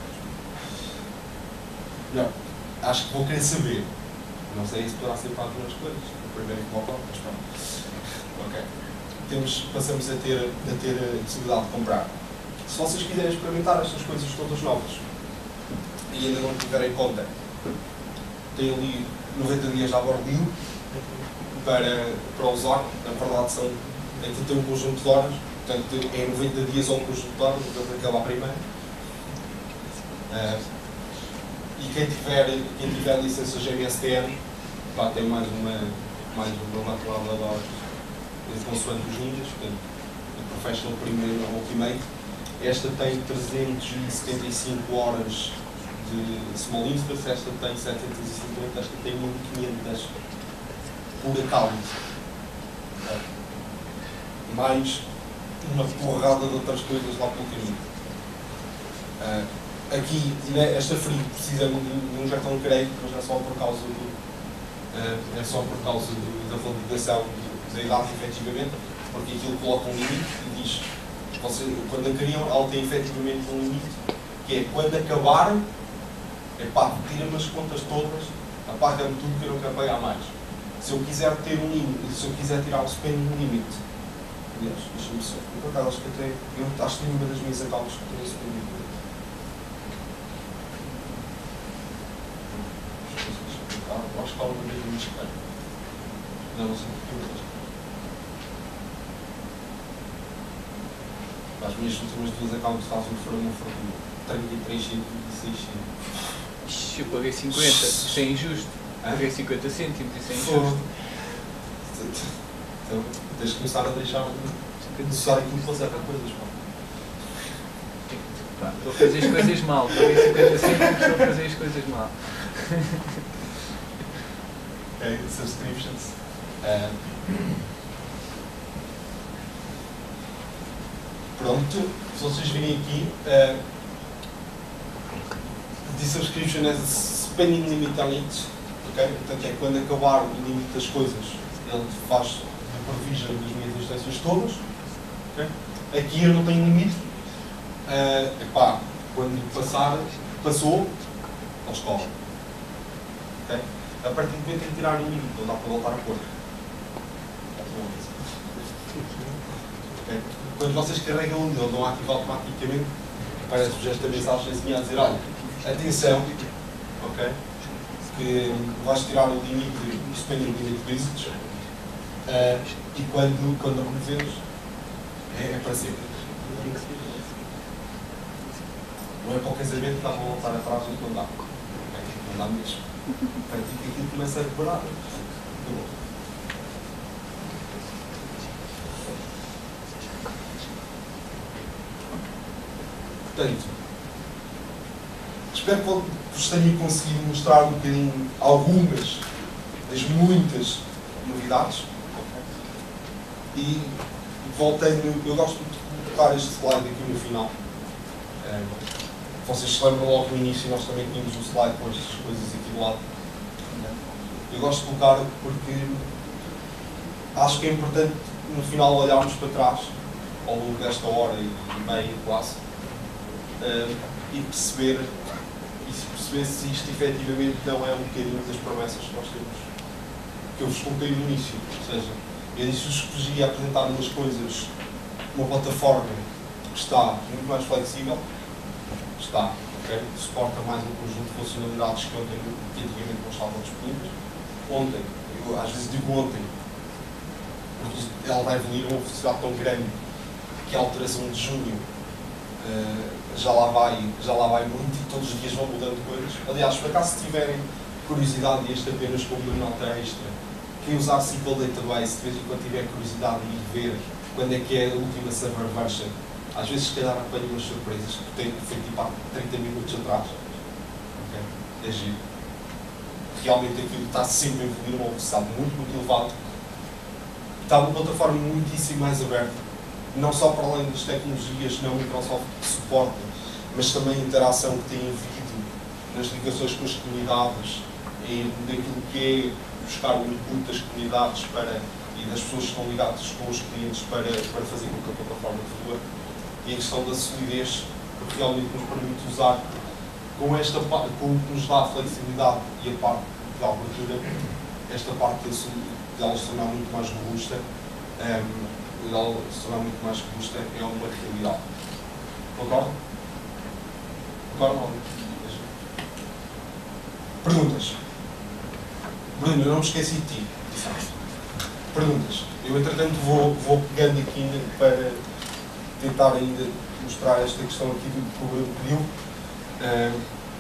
Não, acho que vou querer saber. Não sei se poderá ser para algumas coisas. O primeiro que volta, mas pronto. Ok. Temos, passamos a ter, a ter a possibilidade de comprar. Se vocês quiserem experimentar estas coisas todas novas e ainda não tiverem conta, tem ali noventa dias de abordio para, para usar. Na verdade, são, aquilo tem um conjunto de horas. Portanto, é noventa dias ou um conjunto de horas, portanto, aquela primeira. Uh, e quem tiver, quem tiver licença G M S T N, pá, tem mais uma, mais uma maturada de horas consoante os ninjas, portanto, a Professional Premium ou Ultimate. Esta tem trezentas e setenta e cinco horas de Small Instance, esta tem setecentas e cinquenta, esta tem mil e quinhentas por account. Uh, mais uma porrada de outras coisas lá pelo caminho. Uh, aqui, né, esta free precisa de um cartão de crédito, mas não é só por causa do, uh, é só por causa do, da validação da idade, efetivamente, porque aquilo coloca um limite e diz, você, quando a criam, ela tem efetivamente um limite, que é quando acabar, é pá, tira-me as contas todas, apaga-me tudo que eu não quero pagar mais. Se eu quiser ter um limite, se eu quiser tirar o spending limit, aliás, deixa-me só, por acaso acho que até, eu acho que tem uma das minhas accounts que tem esse spending limit. Acho que há uma vez muito estranho. Não, não sei porque. As minhas últimas duas accounts fazem foram uma fortuna. trinta e três cêntimos e seis cêntimos. Eu paguei cinquenta, isso é injusto. Paguei cinquenta cêntimos, isso é injusto. Então, tens que começar a deixar de usar aquilo para certas coisas. Pá, estou a fazer as coisas mal. Paguei cinquenta cêntimos, estou a fazer as coisas mal. Ok, subscriptions. Uh, pronto, se vocês virem aqui, uh, the subscription has a spending limit on it. Okay? Portanto, é quando acabar o limite das coisas, ele faz a provision das minhas instâncias todas. Okay? Aqui eu não tenho limite. Uh, epá, quando passar, passou, eles correm. Okay? A partir do momento tem que tirar o limite, não dá para voltar a pôr. Okay? Quando vocês carregam o ele não ativa automaticamente, aparece-vos esta mensagem a dizer, olha, atenção, ok? Que vais tirar o limite, suspender o limite de visits, uh, e quando, quando removemos, é, é para sempre. Não é para o casamento que dá para voltar atrás, não dá. Okay? Não dá mesmo. Portanto, aquilo começa a reparar. Portanto, espero que vos tenha conseguido mostrar um bocadinho algumas das muitas novidades. E voltando, eu gosto de colocar este slide aqui no final. Vocês se lembram logo no início, nós também tínhamos um slide com estas coisas aqui do lado. Eu gosto de colocar porque acho que é importante no final olharmos para trás, ao longo desta hora e meia quase, uh, e perceber, e perceber se isto efetivamente não é um bocadinho das promessas que nós temos, que eu vos coloquei no início. Ou seja, eu disse-vos que vos ia apresentar umas coisas, uma plataforma que está muito mais flexível, está, ok? Suporta mais um conjunto de funcionalidades que ontem, que antigamente não estavam disponíveis. Ontem, eu às vezes digo ontem, porque ela vai evoluir a uma velocidade tão grande que a alteração de junho uh, já, lá vai, já lá vai muito e todos os dias vão mudando coisas. Aliás, por acaso se tiverem curiosidade, e este apenas como uma nota extra, quem usar S Q L Database, de vez em quando tiver curiosidade de ir ver quando é que é a última server version, às vezes se calhar apanho umas surpresas que tem foi tipo há trinta minutos atrás. Okay? É giro. Realmente aquilo está sempre a evoluir a uma velocidade muito, muito elevada. Está uma plataforma muitíssimo mais aberta, não só para além das tecnologias que a Microsoft suporta, mas também a interação que tem havido nas ligações com as comunidades e daquilo que é buscar o input das comunidades para, e das pessoas que estão ligadas com os clientes para, para fazer com que a plataforma evolua. E a questão da solidez, porque realmente nos permite usar com esta parte, com o que nos dá a flexibilidade e a parte da abertura, esta parte dela se tornar muito mais robusta, um, dela se tornar muito mais robusta é uma realidade. Concordo? Concordo? Perguntas? Bruno, eu não me esqueci de ti. Perguntas. Eu, entretanto, vou, vou pegando aqui para tentar ainda mostrar esta questão aqui do que o Bruno pediu. Uh,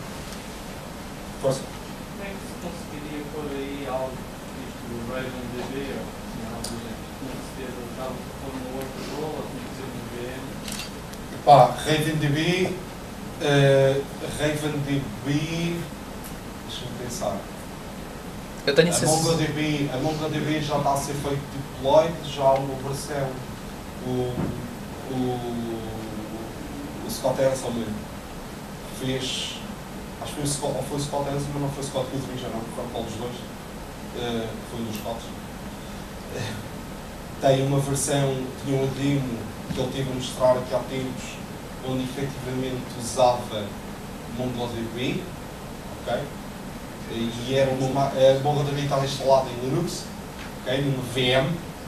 força. Como é que se conseguiria pôr aí algo tipo RavenDB ou assim, algo do género? Com certeza estava a pôr no outro role ou tinha que ser no V M? Pá, RavenDB. Uh, RavenDB. Deixa-me pensar. Eu tenho a sensação. MongoDB, a MongoDB já está a ser feito deploy, já há uma versão. O, o, o Scott Hanselman fez, acho que foi o Scott, ou foi o Scott Hanselman, mas não foi o Scott Guthrie, já não, foi qual dos dois, uh, foi um dos Scotts. Uh, tem uma versão, tinha uma demo que ele teve a mostrar aqui há tempos, onde efetivamente usava MongoDB, ok? E era uma, a MongoDB estava instalada em Linux, okay? Numa V M,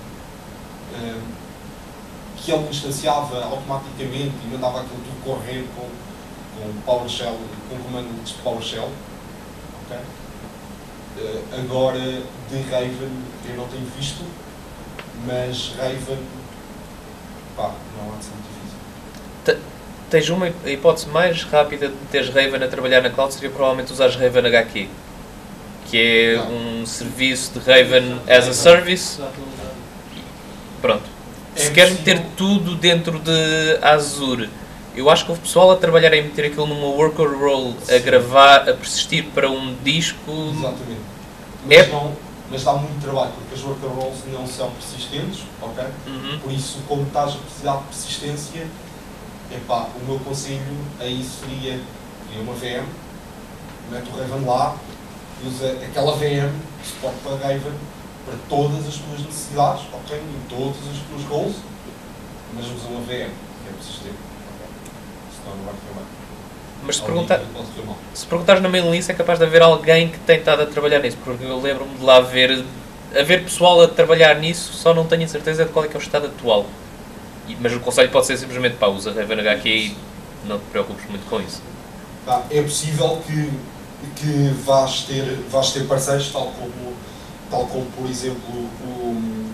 uh, que ele instanciava automaticamente e mandava aquilo tudo correr com, com PowerShell, com comandos de PowerShell. Okay? Uh, agora, de Raven, eu não tenho visto, mas Raven, pá, não há de ser muito difícil. Tens uma hipótese mais rápida de teres Raven a trabalhar na cloud, seria provavelmente usares Raven H Q, que é não. um serviço de Raven as a Service. Pronto. É Se queres possível. meter tudo dentro de Azure, eu acho que houve pessoal a trabalhar em meter aquilo numa worker role, a gravar, a persistir para um disco. Exatamente. Mas, É... não, mas dá muito trabalho, porque as worker roles não são persistentes, ok? Uhum. Por isso, como estás a precisar de persistência, epá, o meu conselho aí seria, cria uma V M, mete o Raven lá, usa aquela V M que suporta para Raven para todas as tuas necessidades, ok? Em todas as tuas roles, mas usa uma V M, que é o sistema. Senão não vai correr bem. Mas se, Ao perguntar, nível pode correr mal. se perguntares na mailing list é capaz de haver alguém que tem estado a trabalhar nisso, porque eu lembro-me de lá haver, haver pessoal a trabalhar nisso, só não tenho a certeza de qual é que é o estado atual. E, mas o conselho pode ser simplesmente pá, usa Raven H Q e não te preocupes muito com isso. Tá, é possível que, que vás, ter, vás ter parceiros, tal como, tal como por exemplo o,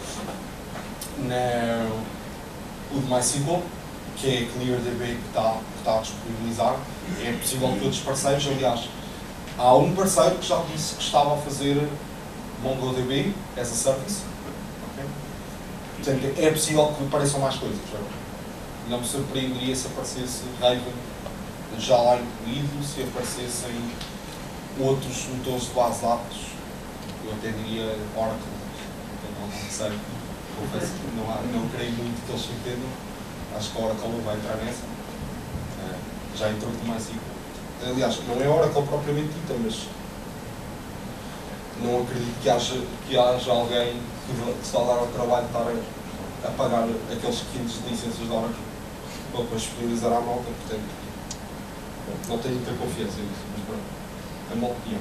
na, o de MySQL, que é a ClearDB que está, que está a disponibilizar. É possível que outros parceiros, aliás, há um parceiro que já disse que estava a fazer MongoDB as a service. Okay? Portanto, é possível que apareçam mais coisas. Não me surpreenderia se aparecesse Raven já lá incluído, se aparecessem outros motores de base de dados, eu até diria Oracle, não, não sei, confesso que não, há, não creio muito que eles se entendam, acho que a Oracle não vai entrar nessa, uh, já entrou com MySQL. Aliás, não é Oracle propriamente dita, mas não acredito que haja, que haja alguém que se vá dar ao trabalho de estar a, a pagar aqueles quinhentos de licenças de Oracle para depois disponibilizar à malta, portanto. Não tenho muita confiança nisso, mas pronto, é uma opinião.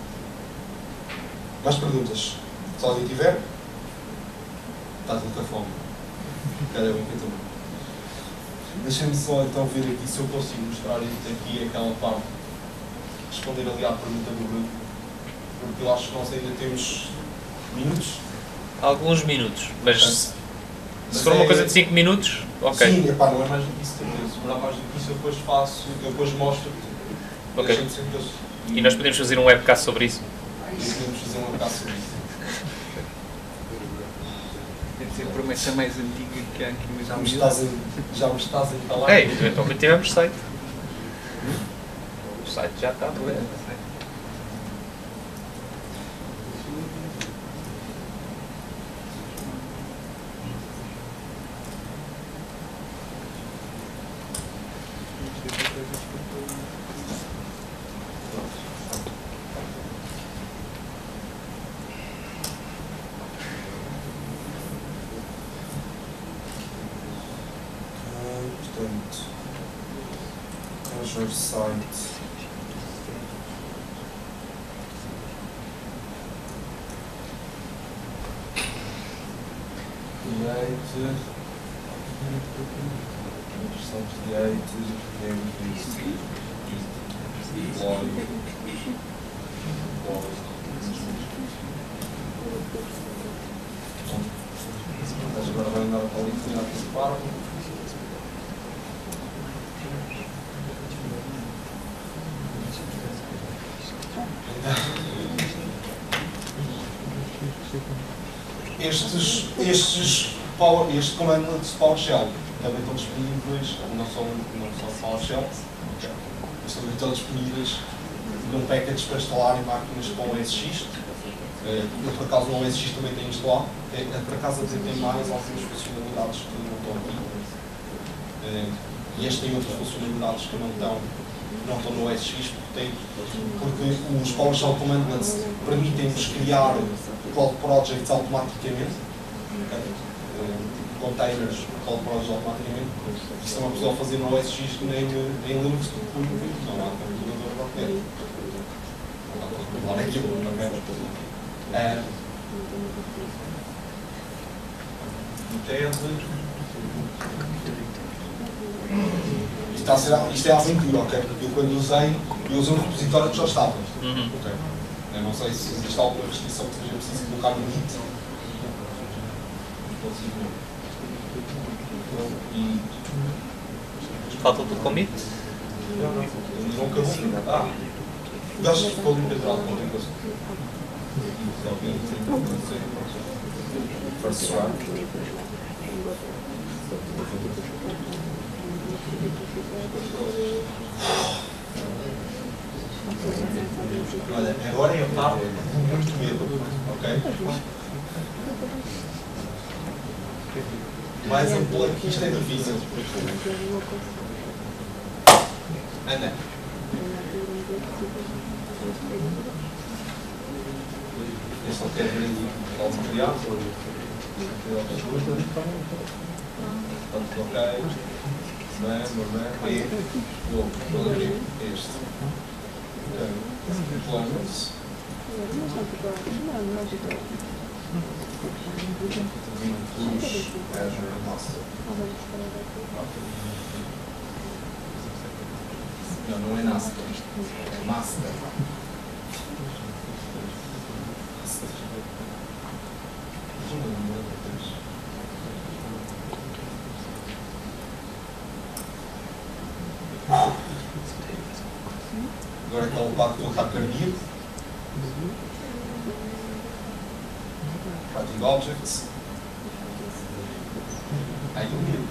Mais perguntas? Se alguém tiver? Está tudo com a fome. Cada um que também. Deixem-me só então ver aqui se eu consigo mostrar aqui aquela parte. Responder ali à pergunta do Bruno. Porque eu acho que nós ainda temos minutos. Alguns minutos, mas Okay. se, Mas se for uma é- coisa de cinco minutos, ok. Sim, epá, não é mais do que isso também. Se demorar mais do que isso, eu depois faço, eu depois mostro. Ok. A gente sempre- E nós podemos fazer um webcast sobre isso. E podemos fazer um bocado sobre isso. Deve ser a promessa mais antiga que há aqui no Já me Brasil. estás a, já me estás a falar? Ei, eventualmente tivemos site. O site já está. Pois, Ah, portanto, Azure Site. Create. Site create. Blog. Blog. Mas agora vai andar para ali e criar esse parágrafo. Estes, estes power, este comando de PowerShell também estão disponíveis, não são, não são PowerShell, mas também estão disponíveis num package para instalar em máquinas com O S X. Eu, por acaso, no O S X também tenho instalado. É, por acaso, até tem mais algumas funcionalidades que não estão aqui. E este tem outras funcionalidades que não estão, não estão no O S X, porque, tem, porque os PowerShell Commandlets permitem-nos criar cloud projects automaticamente, okay? uh, containers cloud projects automaticamente. Isso não é possível fazer no O S X nem em Linux, porque não há configurador qualquer. Não há configurador aquilo, ok? Uh, isto, está a ser, isto é a aventura, ok? Porque eu quando usei, eu usei um repositório que já estava. Uhum. Okay. Eu não sei se existe alguma restrição que seja preciso colocar no Git. E Falta o commit? não, não, não acabou. Ah, o gajo ficou ali pendurado com outra coisa. First try. Olha, agora é a parte com muito medo, ok? Mais um pulo aqui, isto é difícil. Anda. Este não quer ver ali. Pode criar. Ok. Bem, bem, bem. Vou abrir este. Planos. Inclus Azure Master. Não, não é Master. É Master. Agora está o lado do ataque cardíaco. Writing objects. Aí eu vi.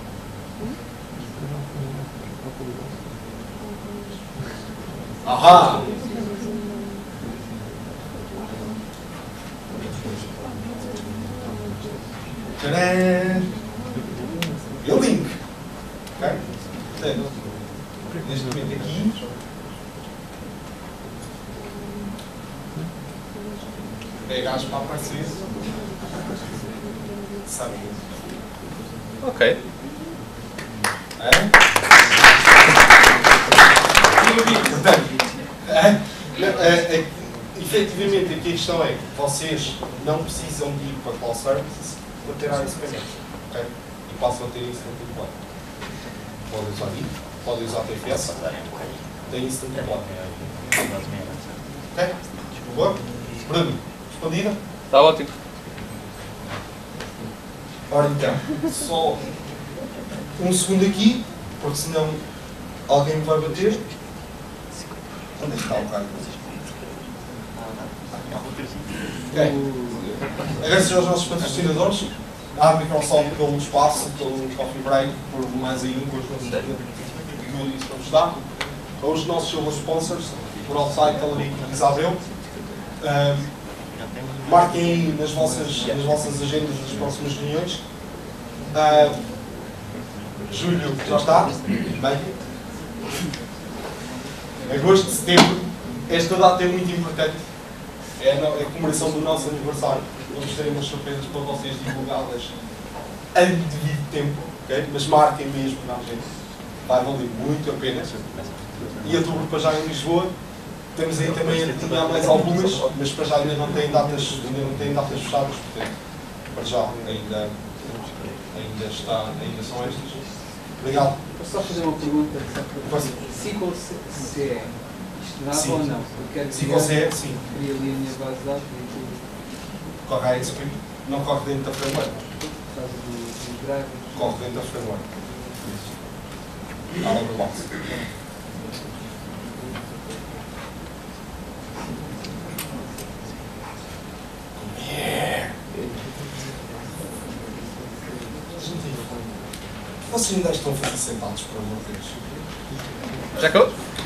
Ahá! Tcharam! E o link. Ok? Portanto, neste momento aqui. Pegas para aparecer. Sabe? Ok. É? Portanto, é, é, é, efetivamente aqui a questão é que vocês não precisam de ir para Cloud Services para ter A S P Net, ok? E passam a ter Instant Deploy. Podem usar I, podem usar T F S, tem Instant Deploy. Ok? Boa? Bruno, respondida? Está ótimo. Ora então, só um segundo aqui, porque senão alguém me vai bater. Onde está o carro? Ok. Agradecer aos nossos patrocinadores, à Microsoft pelo espaço, pelo Coffee Break, por mais aí um curso que isso para nos dá. Aos nossos silver sponsors, por Allsite, Talarico e Isabel. Um, marquem aí nas vossas, nas vossas agendas das próximas reuniões. Uh, julho já está. Bem. Agosto, setembro. Esta data é muito importante. É a, é a comemoração do nosso aniversário. Vamos ter umas surpresas para vocês divulgadas a devido tempo. Okay? Mas marquem mesmo na agenda. Vai valer muito a pena. E outubro para já em Lisboa. Temos aí também a desenhar mais algumas, mas para já ainda não têm datas, ainda não têm datas fechadas, portanto, para já ainda, ainda, está, ainda são estas. Obrigado. Posso só fazer uma pergunta? S Q L C E, isto dá Sim. ou não? Eu quero S Q L C E, sim. Cria ali a minha base de dados e tudo. Corre a script, não corre dentro da framework. Por causa do- dos drivers. Corre dentro da framework. Out of the box. Vocês ainda estão a fazer sentados, por amor de Deus. Já acabou?